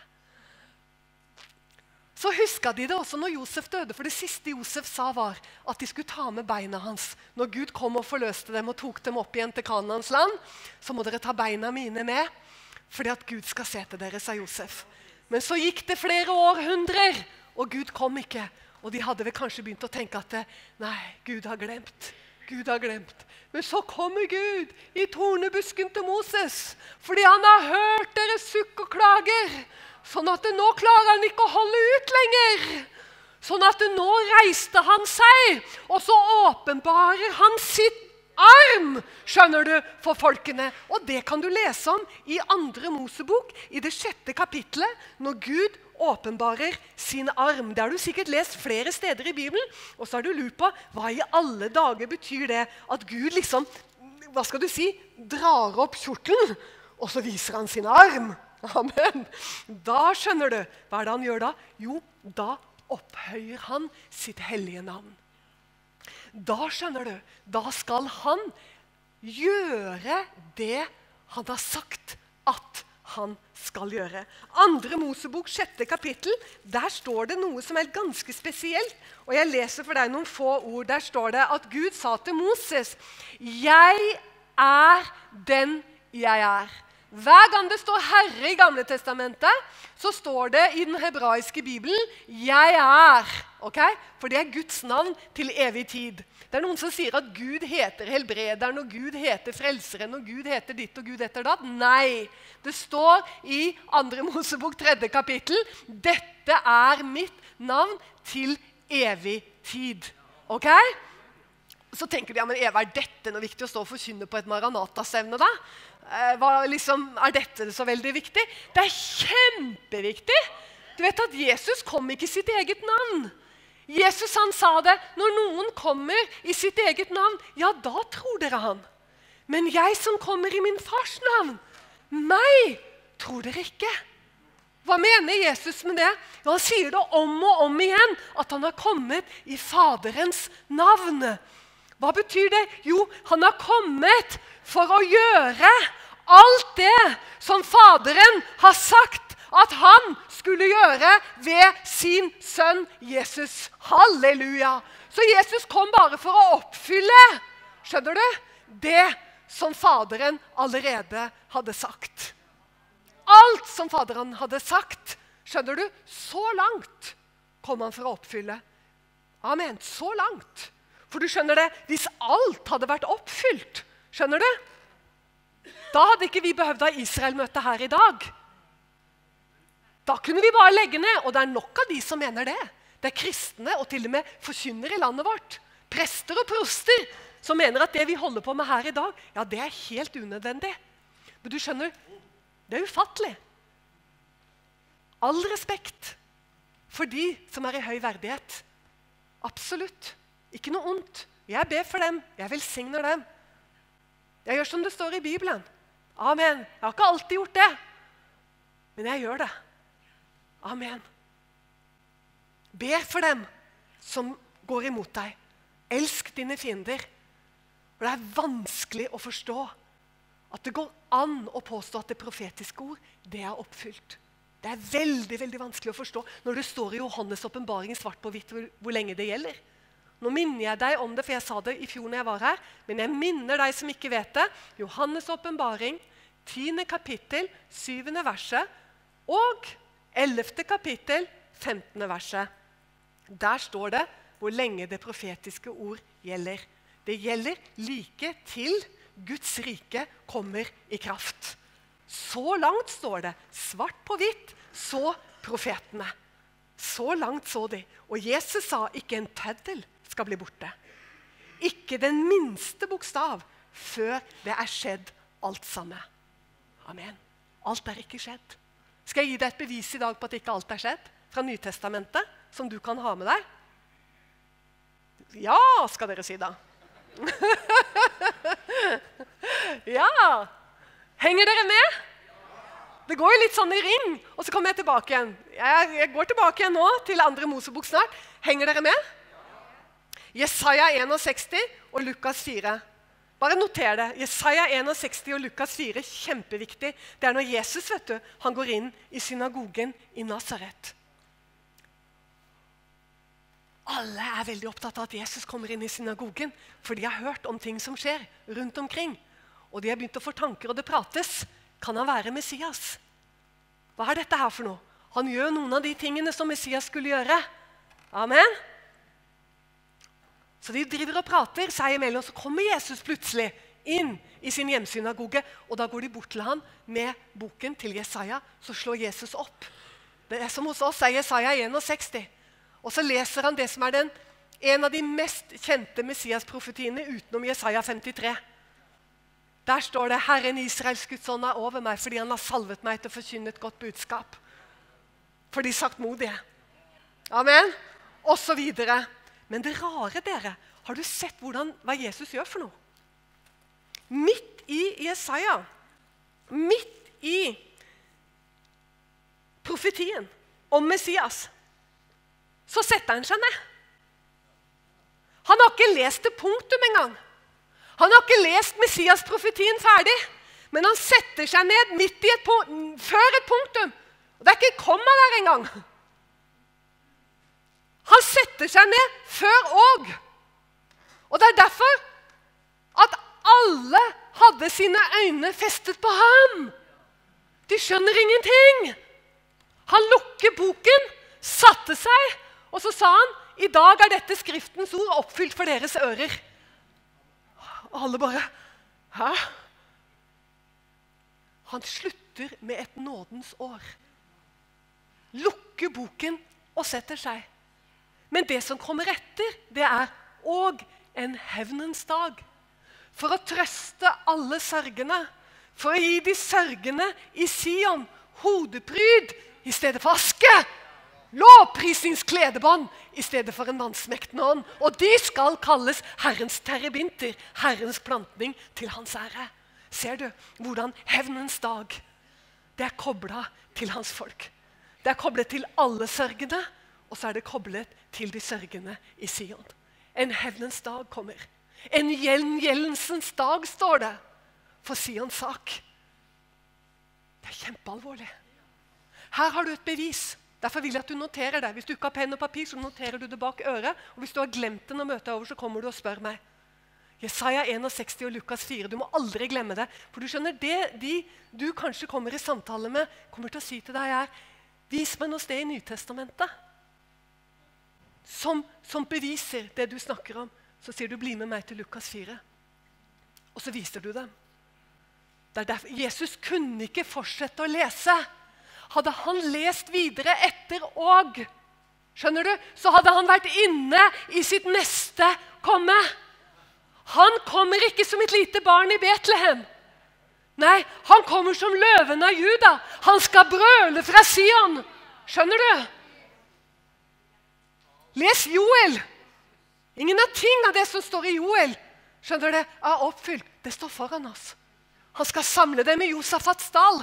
Så husket de det også når Josef døde, for det siste Josef sa var at de skulle ta med beina hans. Når Gud kom og forløste dem og tok dem opp igjen til Kanaans land, så må dere ta beina mine med, fordi at Gud skal se til dere, sa Josef. Men så gikk det flere århundrer, og Gud kom ikke. Og de hadde vel kanskje begynt å tenke at nei, Gud har glemt. Gud har glemt. Men så kommer Gud i tornebusken til Moses, fordi han har hørt deres sukk og klager. Sånn at nå klarer han ikke å holde ut lenger. Sånn at nå reiste han seg, og så åpenbarer han sitt arm, skjønner du, for folkene. Og det kan du lese om i 2. Mosebok, i det 6. kapitlet, når Gud åpenbarer sin arm. Det har du sikkert lest flere steder i Bibelen, og så har du lurt på, hva i alle dager betyr det at Gud liksom, hva skal du si, drar opp kjortelen, og så viser han sin arm. Amen. Da skjønner du, hva er det han gjør da? Jo, da opphøyer han sitt hellige navn. Da skjønner du, da skal han gjøre det han har sagt at han skal gjøre. 2. Mosebok 6. kapittel, der står det noe som er ganske spesielt, og jeg leser for deg noen få ord. Der står det at Gud sa til Moses, «Jeg er den jeg er». Hver gang det står Herre i Gamle Testamentet, så står det i den hebraiske Bibelen, «Jeg er», ok? For det er Guds navn til evig tid. Det er noen som sier at Gud heter helbrederen, og Gud heter frelseren, og Gud heter ditt, og Gud heter datt. Nei, det står i 2. Mosebok 3. kapittel, «Dette er mitt navn til evig tid». Ok? Så tenker du, ja, men Eva, er dette noe viktig å stå og forkynne på et Maranata-stevne da? Er dette så veldig viktig? Det er kjempeviktig. Du vet at Jesus kom ikke i sitt eget navn. Jesus han sa det, når noen kommer i sitt eget navn, ja da tror dere han. Men jeg som kommer i min fars navn, meg tror dere ikke. Hva mener Jesus med det? Ja, han sier det om og om igjen, at han har kommet i Faderens navn. Hva betyr det? Jo, han har kommet for å gjøre alt det som Faderen har sagt at han skulle gjøre ved sin sønn Jesus. Halleluja! Så Jesus kom bare for å oppfylle, skjønner du, det som Faderen allerede hadde sagt. Alt som Faderen hadde sagt, skjønner du, så langt kom han for å oppfylle. Amen, så langt. For du skjønner det, hvis alt hadde vært oppfylt, skjønner du? Da hadde ikke vi behøvd av Israel-møte her i dag. Da kunne vi bare legge ned, og det er nok av de som mener det. Det er kristne og til og med forkynner i landet vårt. Prester og proster som mener at det vi holder på med her i dag, ja, det er helt unødvendig. Men du skjønner, det er ufattelig. All respekt for de som er i høy verdighet. Absolutt. Ikke noe ondt. Jeg ber for dem. Jeg velsigner dem. Jeg gjør som det står i Bibelen. Amen. Jeg har ikke alltid gjort det. Men jeg gjør det. Amen. Ber for dem som går imot deg. Elsk dine fiender. For det er vanskelig å forstå at det går an å påstå at det profetiske ord, det er oppfylt. Det er veldig, veldig vanskelig å forstå når det står i Johannes åpenbaring svart på hvitt hvor lenge det gjelder. Nå minner jeg deg om det, for jeg sa det i fjor når jeg var her, men jeg minner deg som ikke vet det. Johannes åpenbaring, 10. kapittel, 7. verset, og 11. kapittel, 15. verset. Der står det hvor lenge det profetiske ord gjelder. Det gjelder like til Guds rike kommer i kraft. Så langt står det, svart på hvitt, så profetene. Så langt så de. Og Jesus sa, ikke en teddel skal bli borte. Ikke den minste bokstav før det er skjedd alt sammen. Amen. Alt er ikke skjedd. Skal jeg gi deg et bevis i dag på at ikke alt er skjedd? Fra Nytestamentet, som du kan ha med deg? Ja, skal dere si da. Ja. Henger dere med? Det går jo litt sånn i ring, og så kommer jeg tilbake igjen. Jeg går tilbake igjen nå til 2. Mosebok snart. Henger dere med? Jesaja 61 og Lukas 4. Bare noter det. Jesaja 61 og Lukas 4, kjempeviktig. Det er når Jesus, vet du, han går inn i synagogen i Nazaret. Alle er veldig opptatt av at Jesus kommer inn i synagogen, for de har hørt om ting som skjer rundt omkring. Og de har begynt å få tanker, og det prates. Kan han være Messias? Hva er dette her for noe? Han gjør noen av de tingene som Messias skulle gjøre. Amen. Så de driver og prater seg imellom, så kommer Jesus plutselig inn i sin hjemsynagoge, og da går de bort til han med boken til Jesaja, så slår Jesus opp. Det er som hos oss, er Jesaja 61. Og så leser han det som er den en av de mest kjente Messias-profetiene utenom Jesaja 53. Der står det, Herren Israels Guds ånd er over meg, fordi han har salvet meg til å forkynne et godt budskap. For de saktmodige. Amen. Og så videre. Men det rare, dere, har du sett hva Jesus gjør for noe? Midt i Jesaja, midt i profetien om Messias, så setter han seg ned. Han har ikke lest det punktum engang. Han har ikke lest Messias-profetien ferdig, men han setter seg ned midt i før et punktum. Og det er ikke komma der engang. Han setter seg ned før og. Og det er derfor at alle hadde sine øyne festet på ham. De skjønner ingenting. Han lukker boken, satte seg, og så sa han, i dag er dette skriftens ord oppfylt for deres ører. Og alle bare, hæ? Han slutter med et nådens år. Lukker boken og setter seg. Men det som kommer etter, det er og en hevnens dag. For å trøste alle sørgende, for å gi de sørgende i Sion hodepryd i stedet for aske, lovprisningskledebånd i stedet for en vansmekten ånd. Og de skal kalles Herrens terebinter, Herrens plantning til hans ære. Ser du hvordan hevnens dag, det er koblet til hans folk. Det er koblet til alle sørgende, og så er det koblet til de sørgende i Sion. En hevnens dag kommer. En gjengjeldelsens dag, står det, for Sions sak. Det er kjempealvorlig. Her har du et bevis. Derfor vil jeg at du noterer det. Hvis du ikke har penn og papir, så noterer du det bak øret. Og hvis du har glemt det når møtet er over, så kommer du og spør meg. Jesaja 61 og Lukas 4. Du må aldri glemme det. For du skjønner, det du kanskje kommer i samtale med, kommer til å si til deg vis meg noe sted i Nytestamentet som beviser det du snakker om. Så sier du, bli med meg til Lukas 4. Og så viser du dem. Det er derfor Jesus kunne ikke fortsette å lese. Hadde han lest videre etter og, skjønner du, så hadde han vært inne i sitt neste komme. Han kommer ikke som et lite barn i Betlehem. Nei, han kommer som løven av Juda. Han skal brøle fra Sion. Skjønner du? Les Joel. Ingen av ting av det som står i Joel, skjønner du, er oppfylt. Det står foran oss. Han skal samle dem i Josafats dal.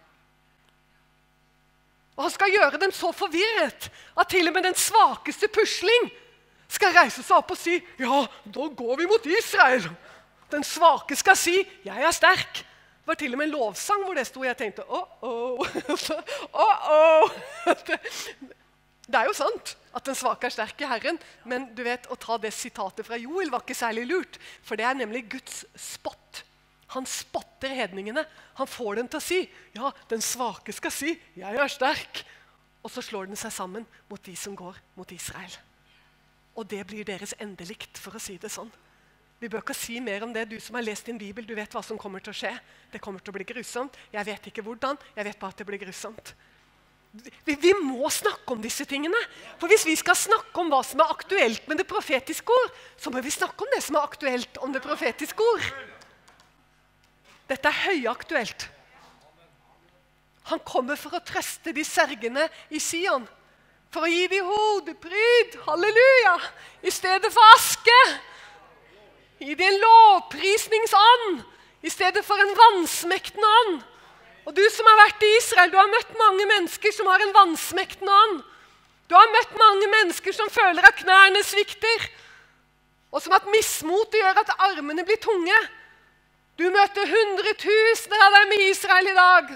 Og han skal gjøre dem så forvirret at til og med den svakeste pusling skal reise seg opp og si, ja, da går vi mot Israel. Den svake skal si, jeg er sterk. Det var til og med en lovsang hvor det stod, jeg tenkte, Det er jo sant at den svake er sterk i Herren, men du vet, å ta det sitatet fra Joel var ikke særlig lurt, for det er nemlig Guds spott. Han spotter hedningene. Han får dem til å si, ja, den svake skal si, jeg er sterk. Og så slår den seg sammen mot de som går mot Israel. Og det blir deres endelikt, for å si det sånn. Vi bør ikke si mer om det. Du som har lest din Bibel, du vet hva som kommer til å skje. Det kommer til å bli grusomt. Jeg vet ikke hvordan, jeg vet bare at det blir grusomt. Vi må snakke om disse tingene. For hvis vi skal snakke om hva som er aktuelt med det profetiske ord, så må vi snakke om det som er aktuelt om det profetiske ord. Dette er høyaktuelt. Han kommer for å trøste de sørgende i Sion. For å gi de hodepryd, halleluja, i stedet for aske. Gi de en lovprisningsånd, i stedet for en vansmekten ånd. Og du som har vært i Israel, du har møtt mange mennesker som har en vansmekten ånd. Du har møtt mange mennesker som føler at knærne svikter, og som at mismotet gjør at armene blir tunge. Du møter 100 000 av dem i Israel i dag.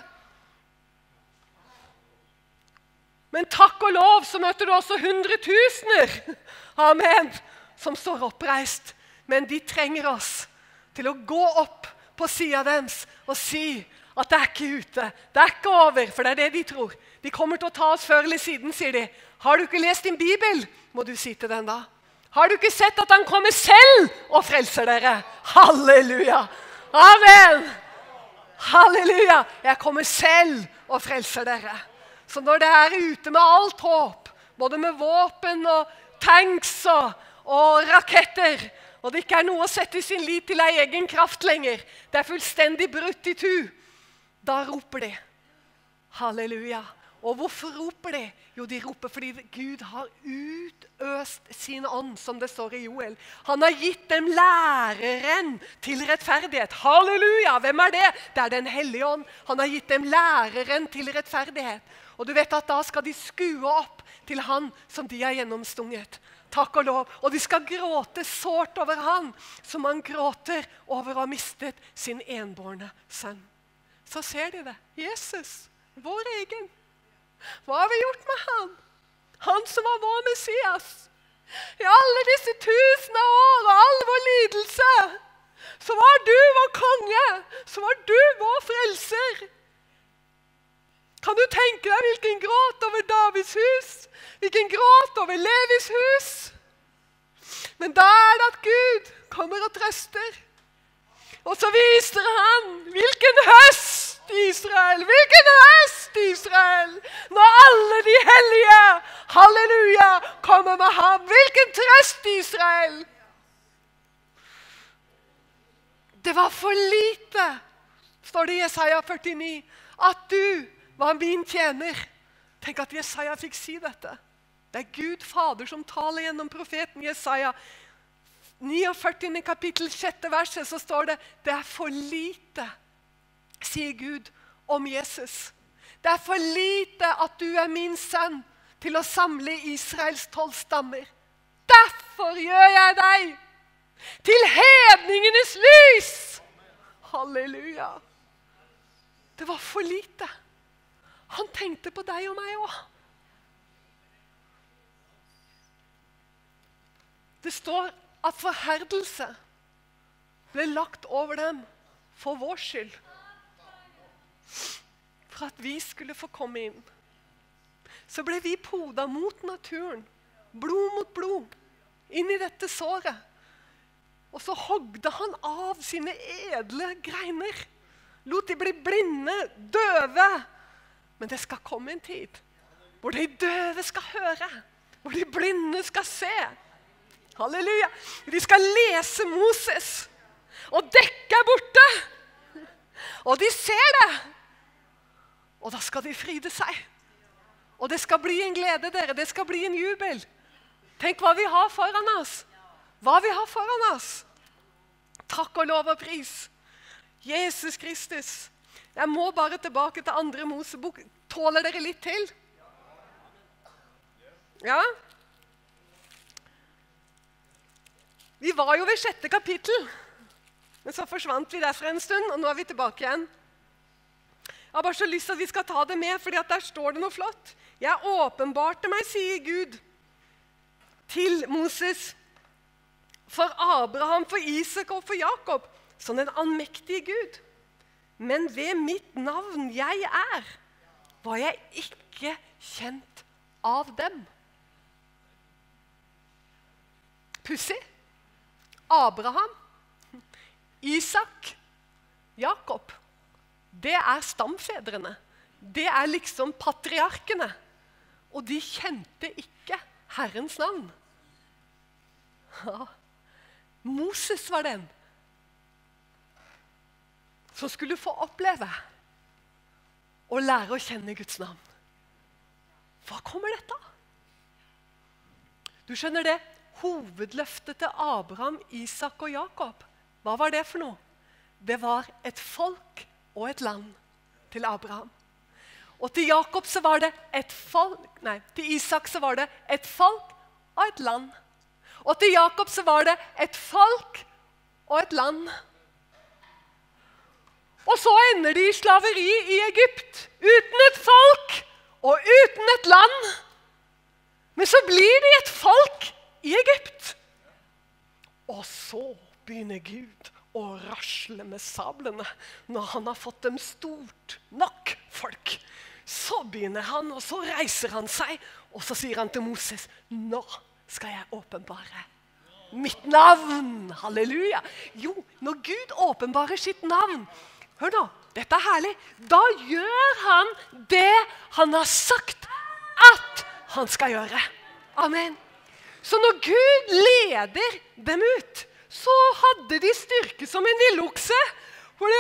Men takk og lov så møter du også 100 000, amen, som står oppreist. Men de trenger oss til å gå opp på siden deres og si at det er ikke ute, det er ikke over, for det er det de tror. De kommer til å ta oss før eller siden, sier de. Har du ikke lest din Bibel, må du si til den da. Har du ikke sett at han kommer selv og frelser dere? Halleluja! Amen! Halleluja! Jeg kommer selv og frelser dere. Så når det er ute med alt håp, både med våpen og tanks og raketter, og det ikke noe å sette sin lit til av egen kraft lenger. Det fullstendig brutt i tu. Da roper de. Halleluja. Og hvorfor roper de? Jo, de roper fordi Gud har utøst sin ånd, som det står i Joel. Han har gitt dem læreren til rettferdighet. Halleluja! Hvem det? Det Den hellige ånd. Han har gitt dem læreren til rettferdighet. Og du vet at da skal de skue opp til han som de har gjennomstunget. Takk og lov. Og de skal gråte sårt over han, som han gråter over å ha mistet sin enbårne sønn. Så ser de det. Jesus, vår egen. Hva har vi gjort med han? Han som var vår Messias. I alle disse 1000 år og all vår lidelse, så var du vår konge. Så var du vår frelser. Kan du tenke deg hvilken gråt over Davids hus? Hvilken gråt over Levis hus? Men da det at Gud kommer og trøster. Og så viser han hvilken høst Israel, hvilken høst Israel, når alle de hellige, halleluja, kommer med ham. Hvilken trøst Israel. Det var for lite, står det i Jesaja 49, at du var min tjener. Tenk at Jesaja fikk si dette. Det Gud Fader som taler gjennom profeten Jesaja. 49. kapittel 6. verset så står det, det for lite, sier Gud om Jesus. Det for lite at du min sønn til å samle Israels 12 stammer. Derfor gjør jeg deg til hedningenes lys. Halleluja. Det var for lite. Han tenkte på deg og meg også. Det står at forherdelse ble lagt over dem for vår skyld. For at vi skulle få komme inn. Så ble vi poda mot naturen. Blod mot blod. Inn i dette såret. Og så hogde han av sine edle greiner. Lot de bli blinde, døve. Men det skal komme en tid hvor de døve skal høre. Hvor de blinde skal se. Halleluja. De skal lese Moses. Og dekket borte. Og de ser det. Og da skal de fryde seg. Og det skal bli en glede, dere. Det skal bli en jubel. Tenk hva vi har foran oss. Hva vi har foran oss. Takk og lov og pris. Jesus Kristus. Jeg må bare tilbake til 2. Mosebok. Tåler dere litt til? Ja? Vi var jo ved 6. kapittel. Men så forsvant vi derfra en stund, og nå vi tilbake igjen. Jeg har bare så lyst til at vi skal ta det med, fordi at der står det noe flott. Jeg åpenbarte meg, sier Gud, til Moses, for Abraham, for Isak og for Jakob, som en allmektig Gud. Men ved mitt navn jeg var jeg ikke kjent av dem. Pussig. Abraham, Isak, Jakob, det stamfedrene. Det liksom patriarkene. Og de kjente ikke Herrens navn. Ja. Moses var den som skulle få oppleve og lære å kjenne Guds navn. Hva kommer dette av? Du skjønner det? Hovedløftet til Abraham, Isak og Jakob. Hva var det for noe? Det var et folk og et land til Abraham. Og til Jakob så var det et folk, nei, til Isak så var det et folk og et land. Og til Jakob så var det et folk og et land. Og så ender de i slaveri i Egypt, uten et folk og uten et land. Men så blir de et folk i Egypt. Og så begynner Gud å rasle med sablene når han har fått dem stort nok folk. Så begynner han, og så reiser han seg, og så sier han til Moses, nå skal jeg åpenbare mitt navn. Halleluja. Jo, når Gud åpenbarer sitt navn, hør nå, dette herlig, da gjør han det han har sagt at han skal gjøre. Amen. Så når Gud leder dem ut, så hadde de styrke som en villokse. Fordi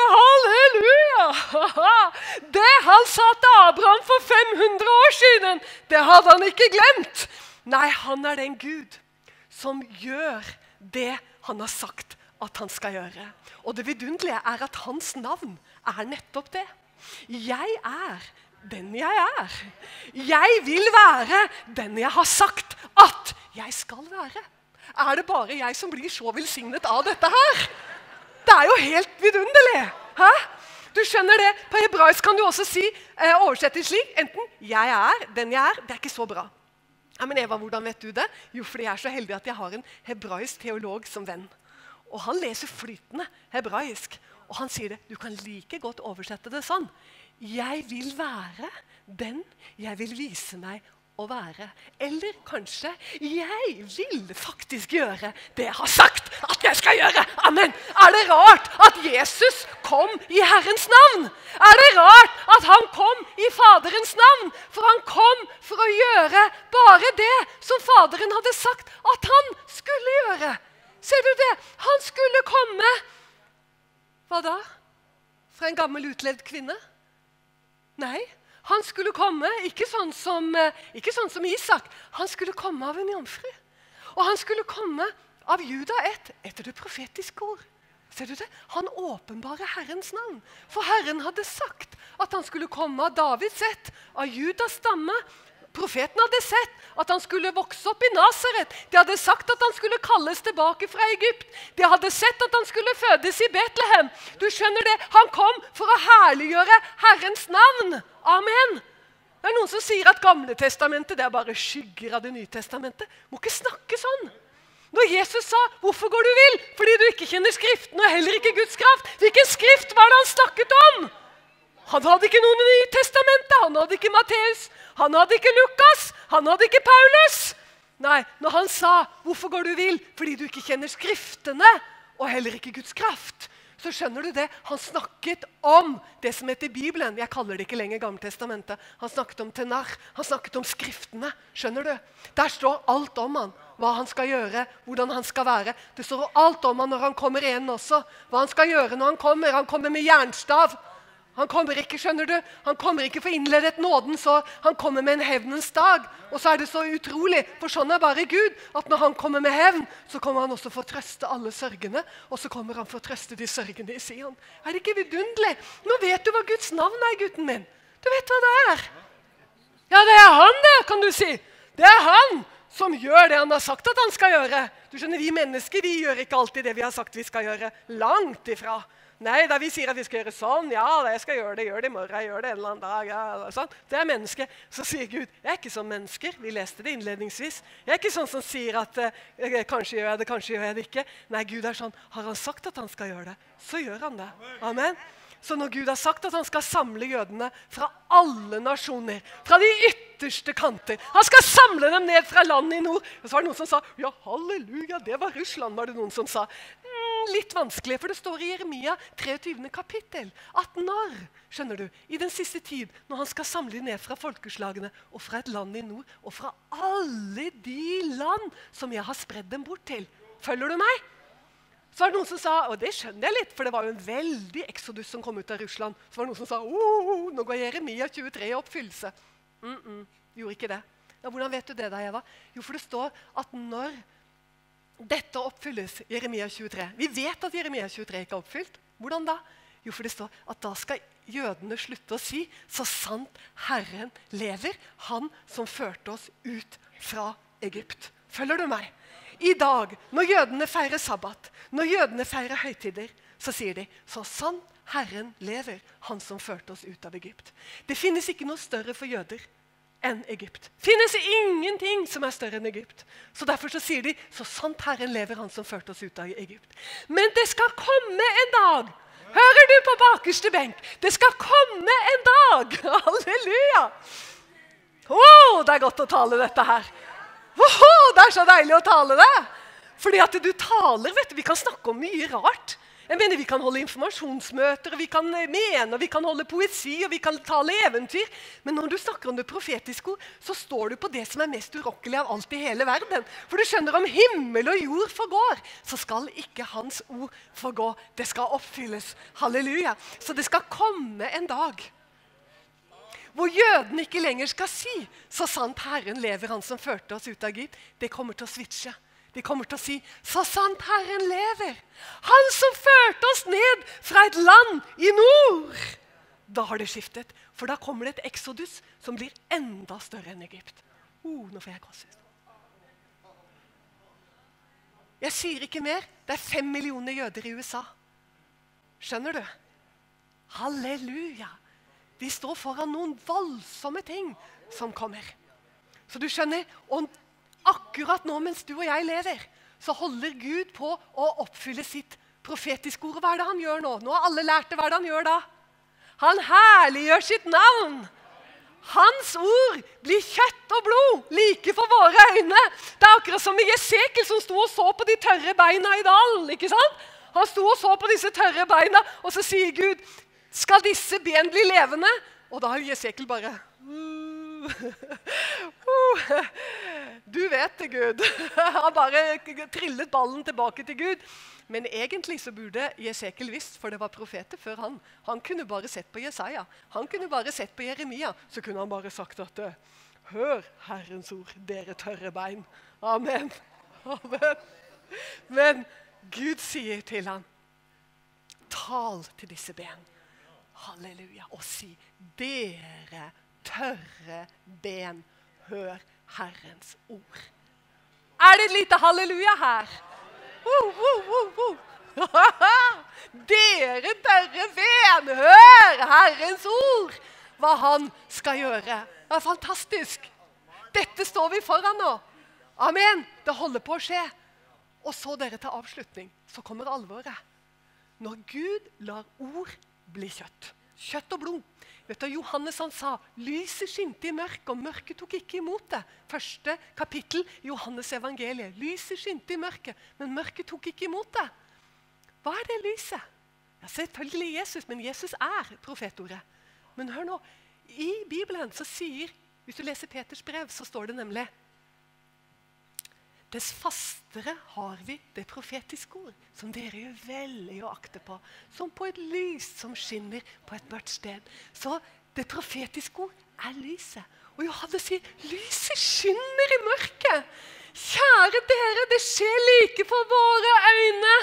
halleluja! Det han sa til Abraham for 500 år siden, det hadde han ikke glemt. Nei, han er den Gud som gjør det han har sagt at han skal gjøre. Og det vidunderlige er at hans navn er nettopp det. Jeg er den jeg er. Jeg vil være den jeg har sagt at jeg skal være. Er det bare jeg som blir så velsignet av dette her? Det er jo helt vidunderlig. Hæ? Du skjønner det. På hebraisk kan du også si, oversette slik, enten jeg er, den jeg er, det er ikke så bra. Ja, men Eva, hvordan vet du det? Jo, fordi jeg er så heldig at jeg har en hebraisk teolog som venn. Og han leser flytende hebraisk. Og han sier det, du kan like godt oversette det sånn. Jeg vil være den jeg vil vise meg å være. Eller kanskje, jeg vil faktisk gjøre det jeg har sagt at jeg skal gjøre. Amen. Er det rart at Jesus kom i Herrens navn? Er det rart at han kom i Faderens navn? For han kom for å gjøre bare det som Faderen hadde sagt at han skulle gjøre. Ser du det? Han skulle komme. Hva da? Fra en gammel utlevd kvinne? Nei. Han skulle komme, ikke sånn som Isak. Han skulle komme av en jomfru. Og han skulle komme av Juda etter det profetiske ord. Ser du det? Han åpenbarer Herrens navn. For Herren hadde sagt at han skulle komme av Davids ett, av Judas stamme. Profeten hadde sett at han skulle vokse opp i Nazaret. De hadde sagt at han skulle kalles tilbake fra Egypt. De hadde sett at han skulle fødes i Betlehem. Du skjønner det, han kom for å herliggjøre Herrens navn. Amen. Det er noen som sier at Gamle testamentet det er bare skygger av det nye testamentet. Må ikke snakke sånn. Når Jesus sa, hvorfor går du vill? Fordi du ikke kjenner Skriften og heller ikke Guds kraft. Hvilken skrift var det han snakket om? Han hadde ikke noen i Nye testamentet, han hadde ikke Matteus, han hadde ikke Lukas, han hadde ikke Paulus. Nei, når han sa, hvorfor går du vill? Fordi du ikke kjenner Skriftene og heller ikke Guds kraft. Så skjønner du det, han snakket om det som heter Bibelen. Jeg kaller det ikke lenger Gamle testamentet. Han snakket om Tenar, han snakket om Skriftene. Skjønner du? Der står alt om han, hva han skal gjøre, hvordan han skal være. Det står alt om han når han kommer igjen også. Hva han skal gjøre når han kommer. Han kommer med jernstav. Han kommer ikke, skjønner du, han kommer ikke for å innlede et nåden, så han kommer med en hevnens dag. Og så er det så utrolig, for sånn er bare Gud, at når han kommer med hevn, så kommer han også for å trøste alle sørgende, og så kommer han for å trøste de sørgende i Sion. Er det ikke vidunderlig? Nå vet du hva Guds navn er, gutten min. Du vet hva det er. Ja, det er han det, kan du si. Det er han som gjør det han har sagt at han skal gjøre. Du skjønner, vi mennesker, vi gjør ikke alltid det vi har sagt vi skal gjøre. Langt ifra. Nei, da vi sier at vi skal gjøre sånn, ja, jeg skal gjøre det i morgen, jeg gjør det en eller annen dag, ja, sånn. Det er menneske. Så sier Gud, jeg er ikke som mennesker. Vi leste det innledningsvis. Jeg er ikke sånn som sier at kanskje gjør jeg det, kanskje gjør jeg det ikke. Nei, Gud er sånn, har han sagt at han skal gjøre det, så gjør han det. Amen. Så når Gud har sagt at han skal samle jødene fra alle nasjoner, fra de ytterste kanter, han skal samle dem ned fra landet i nord, og så var det noen som sa, ja, halleluja, det var Russland, var det noen som sa. Litt vanskelig, for det står i Jeremia 23. kapittel, at når, skjønner du, i den siste tid, når han skal samle ned fra folkeslagene, og fra et land i nord, og fra alle de land som jeg har spredd dem bort til, følger du meg? Så var det noen som sa, og det skjønner jeg litt, for det var jo en veldig exodus som kom ut av Russland. Så var det noen som sa, nå går Jeremia 23 i oppfyllelse. Gjorde ikke det. Ja, hvordan vet du det da, Eva? Jo, for det står at når dette oppfylles, Jeremia 23. Vi vet at Jeremia 23 ikke er oppfylt. Hvordan da? Jo, for det står at da skal jødene slutte å si, så sant Herren lever, han som førte oss ut fra Egypt. Følger du meg? I dag, når jødene feirer sabbat, når jødene feirer høytider, så sier de, så sant Herren lever, han som førte oss ut av Egypt. Det finnes ikke noe større for jøder enn Egypt. Finnes ingenting som er større enn Egypt. Så derfor så sier de, så sant Herren lever, han som førte oss ut av Egypt. Men det skal komme en dag. Hører du på bakerste benk? Det skal komme en dag. Halleluja. Det er godt å tale dette her. Det er så deilig å tale det. Fordi at du taler, vet du, vi kan snakke om mye rart. Jeg mener, vi kan holde informasjonsmøter, og vi kan mene, og vi kan holde poesi, og vi kan tale eventyr. Men når du snakker om det profetiske ord, så står du på det som mest urokkelig av alt i hele verden. For du skjønner, om himmel og jord forgår, så skal ikke hans ord forgå. Det skal oppfylles. Halleluja. Så det skal komme en dag hvor jødene ikke lenger skal si, så sant Herren lever, han som førte oss ut av Egypt. Det kommer til å switche. De kommer til å si, så sant Herren lever, han som førte oss ned fra et land i nord. Da har det skiftet, for da kommer det et exodus som blir enda større enn Egypt. Nå får jeg gåsehud. Jeg sier ikke mer, det 5 millioner jøder i USA. Skjønner du? Halleluja. De står foran noen voldsomme ting som kommer. Så du skjønner, og akkurat nå mens du og jeg lever, så holder Gud på å oppfylle sitt profetiske ord. Hva det han gjør nå? Nå har alle lært det. Hva det han gjør da? Han herliggjør sitt navn. Hans ord blir kjøtt og blod, like for våre øyne. Det akkurat som i Jesekel som sto og så på de tørre beina i dalen, ikke sant? Han sto og så på disse tørre beina, og så sier Gud, skal disse ben bli levende? Og da har Jesekel bare... Du vet det, Gud. Han bare trillet ballen tilbake til Gud. Men egentlig så burde Jesekel visst, for det var profeter før han. Han kunne bare sett på Jesaja. Han kunne bare sett på Jeremia. Så kunne han bare sagt at hør Herrens ord, dere tørre bein. Amen. Amen. Men Gud sier til ham, tal til disse ben. Halleluja. Og si, dere tørre ben, hør Herrens ord. Det et lite halleluja her? Dere tørre ben, hør Herrens ord. Hva han skal gjøre. Det fantastisk. Dette står vi foran nå. Amen. Det holder på å skje. Og så dere til avslutning, så kommer alvoret. Når Gud lar ord bli kjøtt. Kjøtt og blod. Vet du, Johannes han sa, lyset skinte i mørket, og mørket tok ikke imot det. Første kapittel, Johannes evangeliet. Lyset skinte i mørket, men mørket tok ikke imot det. Hva det lyset? Ja, selvfølgelig Jesus, men Jesus profetordet. Men hør nå, i Bibelen så sier, hvis du leser Peters brev, så står det nemlig, dess fastere har vi det profetiske ord, som dere gjør veldig å akte på, som på et lys som skinner på et mørkt sted. Så det profetiske ord lyset. Og Johannes sier, lyset skinner i mørket. Kjære dere, det skjer like for våre øyne.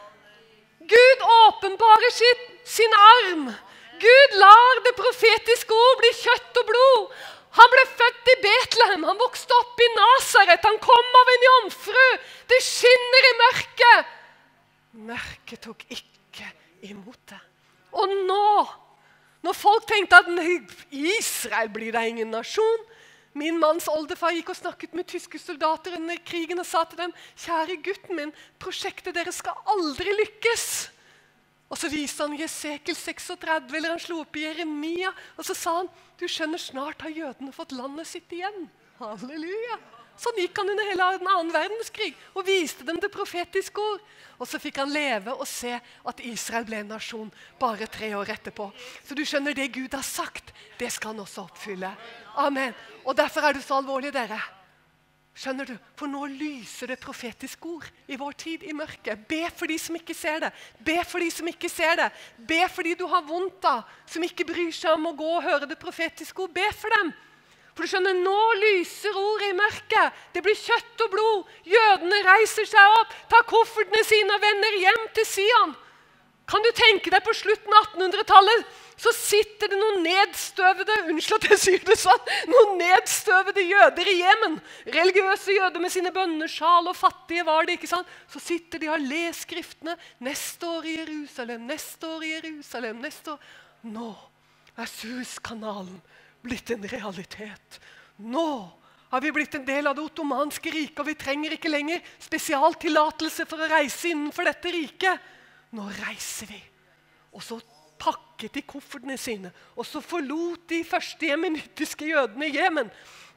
Gud åpenbarer sin arm. Gud lar det profetiske ord bli kjøtt og blod. Han ble født i Betlehem, han vokste opp i Nazaret, han kom av en jomfru. Det skinner i mørket. Mørket tok ikke imot det. Og nå, når folk tenkte at Israel blir da ingen nasjon, min manns oldefar gikk og snakket med tyske soldater under krigen og sa til dem, kjære gutten min, prosjektet deres skal aldri lykkes. Og så viste han Jesekel 36, eller han slo opp i Jeremia, og så sa han, du skjønner, snart har jødene fått landet sitt igjen. Halleluja. Sånn gikk han under hele den andre verdenskrig, og viste dem det profetiske ord. Og så fikk han leve og se at Israel ble en nasjon bare 3 år etterpå. Så du skjønner, det Gud har sagt, det skal han også oppfylle. Amen. Og derfor det så alvorlig, dere. Skjønner du? For nå lyser det profetiske ord i vår tid i mørket. Be for de som ikke ser det. Be for de som ikke ser det. Be for de du har vondt av, som ikke bryr seg om å gå og høre det profetiske ord. Be for dem. For du skjønner, nå lyser ordet i mørket. Det blir kjøtt og blod. Jødene reiser seg opp, tar koffertene sine og vender hjem til Sion. Kan du tenke deg på slutten av 1800-tallet, så sitter det noen nedstøvede, unnskyld at jeg sier det sånn, noen nedstøvede jøder i Jemen. Religiøse jøder med sine bønnesjal, og fattige var det, ikke sant? Så sitter de og leser skriftene. Neste år i Jerusalem, neste år i Jerusalem, neste år. Nå Suezkanalen blitt en realitet. Nå har vi blitt en del av det ottomanske riket, og vi trenger ikke lenger spesialtillatelse for å reise innenfor dette riket. Nå reiser vi. Og så pakket de koffertene sine, og så forlot de første jemenittiske jødene i Jemen.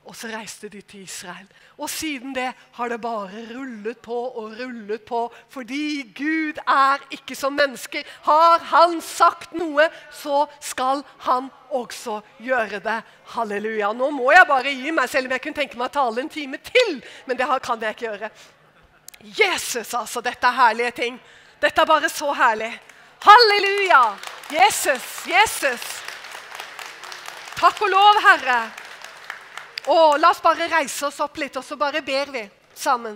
Og så reiste de til Israel. Og siden det har det bare rullet på, fordi Gud ikke som mennesker. Har han sagt noe, så skal han også gjøre det. Halleluja. Nå må jeg bare gi meg, selv om jeg kunne tenke meg å tale en time til, men det kan jeg ikke gjøre. Jesus, altså, dette herlige ting. Dette bare så herlig. Halleluja! Jesus. Takk og lov, Herre. Og la oss bare reise oss opp litt, og så bare ber vi sammen.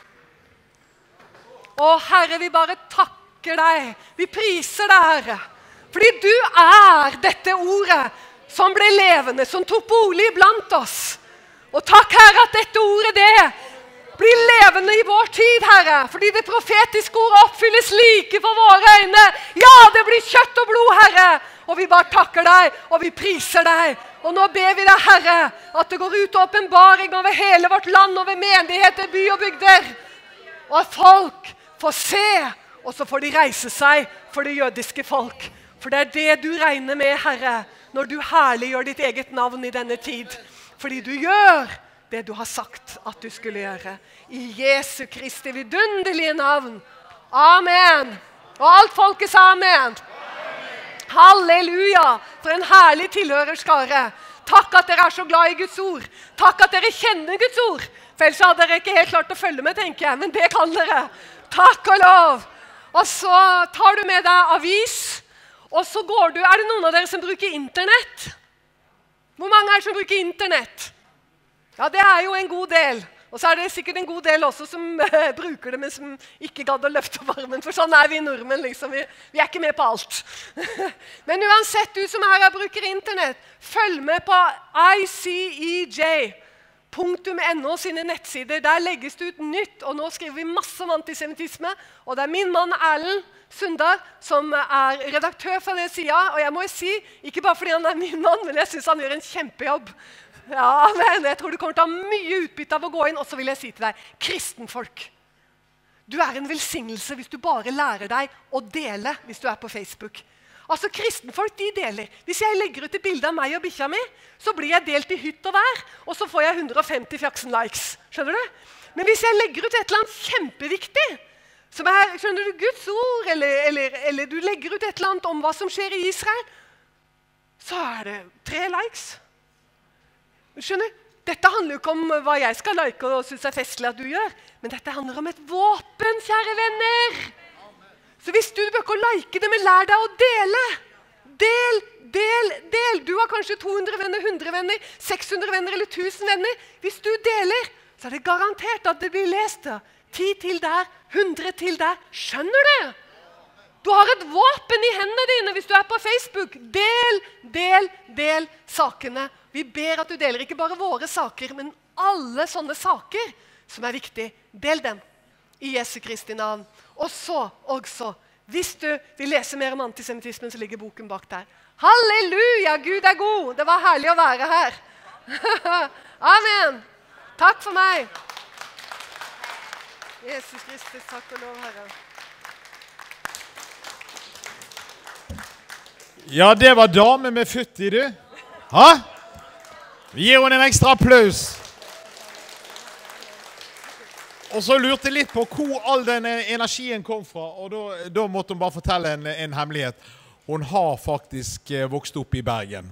Herre, vi bare takker deg. Vi priser deg, Herre. Fordi du dette ordet som ble levende, som tok bolig blant oss. Og takk, Herre, at dette ordet blir levende i vår tid, Herre. Fordi det profetiske ordet oppfylles like for våre øyne. Ja, det blir kjøtt og blod, Herre. Og vi bare takker deg, og vi priser deg. Og nå ber vi deg, Herre, at det går ut åpenbaring over hele vårt land, over menigheter, by og bygder. Og at folk får se, og så får de reise seg for det jødiske folk. For det det du regner med, Herre, når du herliggjør ditt eget navn i denne tid. Fordi du gjør det du har sagt at du skulle gjøre. I Jesu Kristi vidunderlige navn. Amen. Og alt folket sa amen. Halleluja, for en herlig tilhørerskare. Takk at dere så glad i Guds ord. Takk at dere kjenner Guds ord. For ellers hadde dere ikke helt klart å følge med, tenker jeg. Men det kan dere. Takk og lov. Og så tar du med deg avis. Og så går du. Det noen av dere som bruker internett? Hvor mange som bruker internett? Ja, det jo en god del. Og så det sikkert en god del også som bruker det, men som ikke gadd å løfte varmen. For sånn vi nordmenn, liksom. Vi ikke med på alt. Men uansett, du som her bruker internett, følg med på ICEJ.no sine nettsider. Der legges det ut nytt, og nå skriver vi masse om antisemitisme. Og det min mann Erlend Sundar som redaktør for den siden. Og jeg må si, ikke bare fordi han min mann, men jeg synes han gjør en kjempejobb. Ja, men jeg tror du kommer til å ha mye utbytte av å gå inn, og så vil jeg si til deg, kristenfolk, du en velsignelse hvis du bare lærer deg å dele hvis du på Facebook. Altså, kristenfolk, de deler. Hvis jeg legger ut et bilde av meg og bikkja mi, så blir jeg delt i hytt og vær, og så får jeg 150 fjaksen likes. Skjønner du? Men hvis jeg legger ut et eller annet kjempeviktig, som skjønner du, Guds ord, eller du legger ut et eller annet om hva som skjer i Israel, så det 3 likes. Skjønner? Dette handler jo ikke om hva jeg skal like og synes festlig at du gjør, men dette handler om et våpen, kjære venner. Så hvis du bør ikke like det, men lær deg å dele. Del. Du har kanskje 200 venner, 100 venner, 600 venner eller 1000 venner. Hvis du deler, så det garantert at det blir lest. 10 til der, 100 til der. Skjønner du? Du har et våpen i hendene dine hvis du på Facebook. Del sakene. Vi ber at du deler ikke bare våre saker, men alle sånne saker som viktige. Del dem i Jesu Kristi navn. Og så også, hvis du vil lese mer om antisemitismen, så ligger boken bak der. Halleluja, Gud god. Det var herlig å være her. Amen. Takk for meg. Jesus Kristus, takk og lov, Herre. Ja, det var dame med futt i, du. Ha? Vi gir henne en ekstra applaus. Og så lurte jeg litt på hvor all denne energien kom fra, og da måtte hun bare fortelle en hemmelighet. Hun har faktisk vokst opp i Bergen.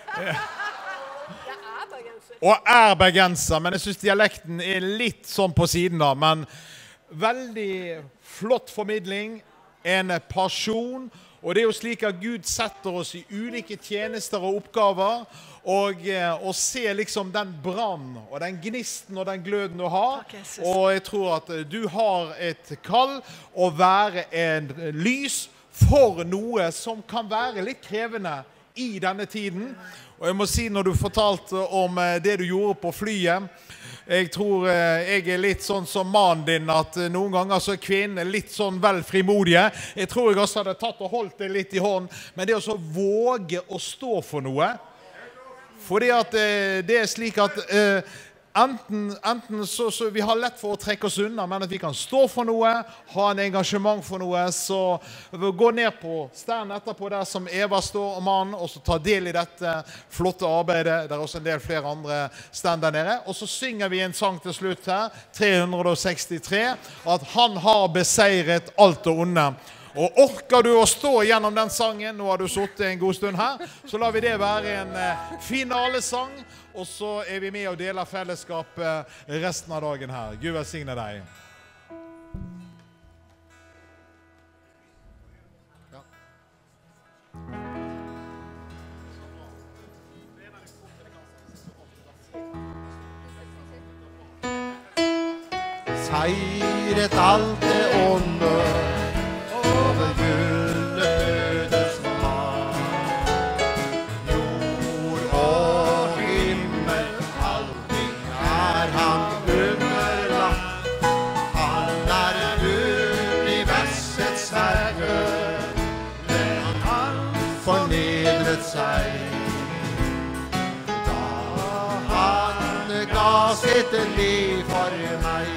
Og bergenser, men jeg synes dialekten litt sånn på siden da, men veldig flott formidling, en pasjon, og det jo slik at Gud setter oss i ulike tjenester og oppgaver, og se liksom den brann, og den gnisten og den gløden du har. Og jeg tror at du har et kall å være en lys for noe som kan være litt krevende i denne tiden. Og jeg må si, når du fortalte om det du gjorde på flyet, jeg tror jeg litt sånn som mannen din, at noen ganger så kvinnen litt sånn vel frimodige. Jeg tror jeg også hadde tatt og holdt det litt i hånd, men det å våge å stå for noe, fordi at det slik at enten så vi har lett for å trekke oss unna, men at vi kan stå for noe, ha en engasjement for noe, så gå ned på standen etterpå der som Eva står og mannen, og så ta del i dette flotte arbeidet. Det er også en del flere andre stand der nede. Og så synger vi en sang til slutt her, 363, at han har beseiret alt det onde. Og orker du å stå gjennom den sangen, nå har du sittet en god stund her, så lar vi det være en finalesang, og så er vi med og deler fellesskapet resten av dagen her. Gud velsigne deg. Seiret alt det onde over gullet dødes mann. Jord og himmel, allting er han underlagt. Han er universets herre, men han fornedret seg. Da han ga sitt liv for meg.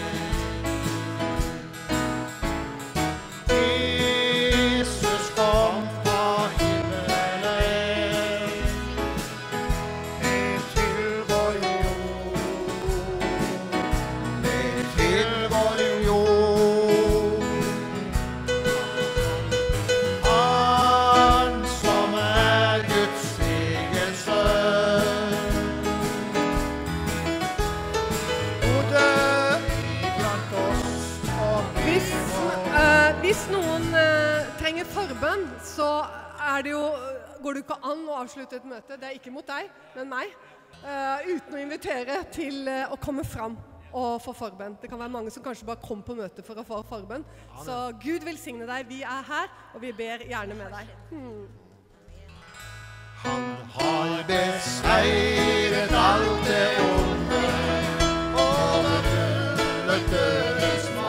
Forbønn, så det jo, går det ikke an å avslutte et møte, det er ikke mot deg, men meg, uten å invitere til å komme fram og få forbønn. Det kan være mange som kanskje bare kom på møte for å få forbønn. Så Gud velsigne deg, vi er her, og vi ber gjerne med deg. Han har beseiret alt det onde over gullet dødes mann.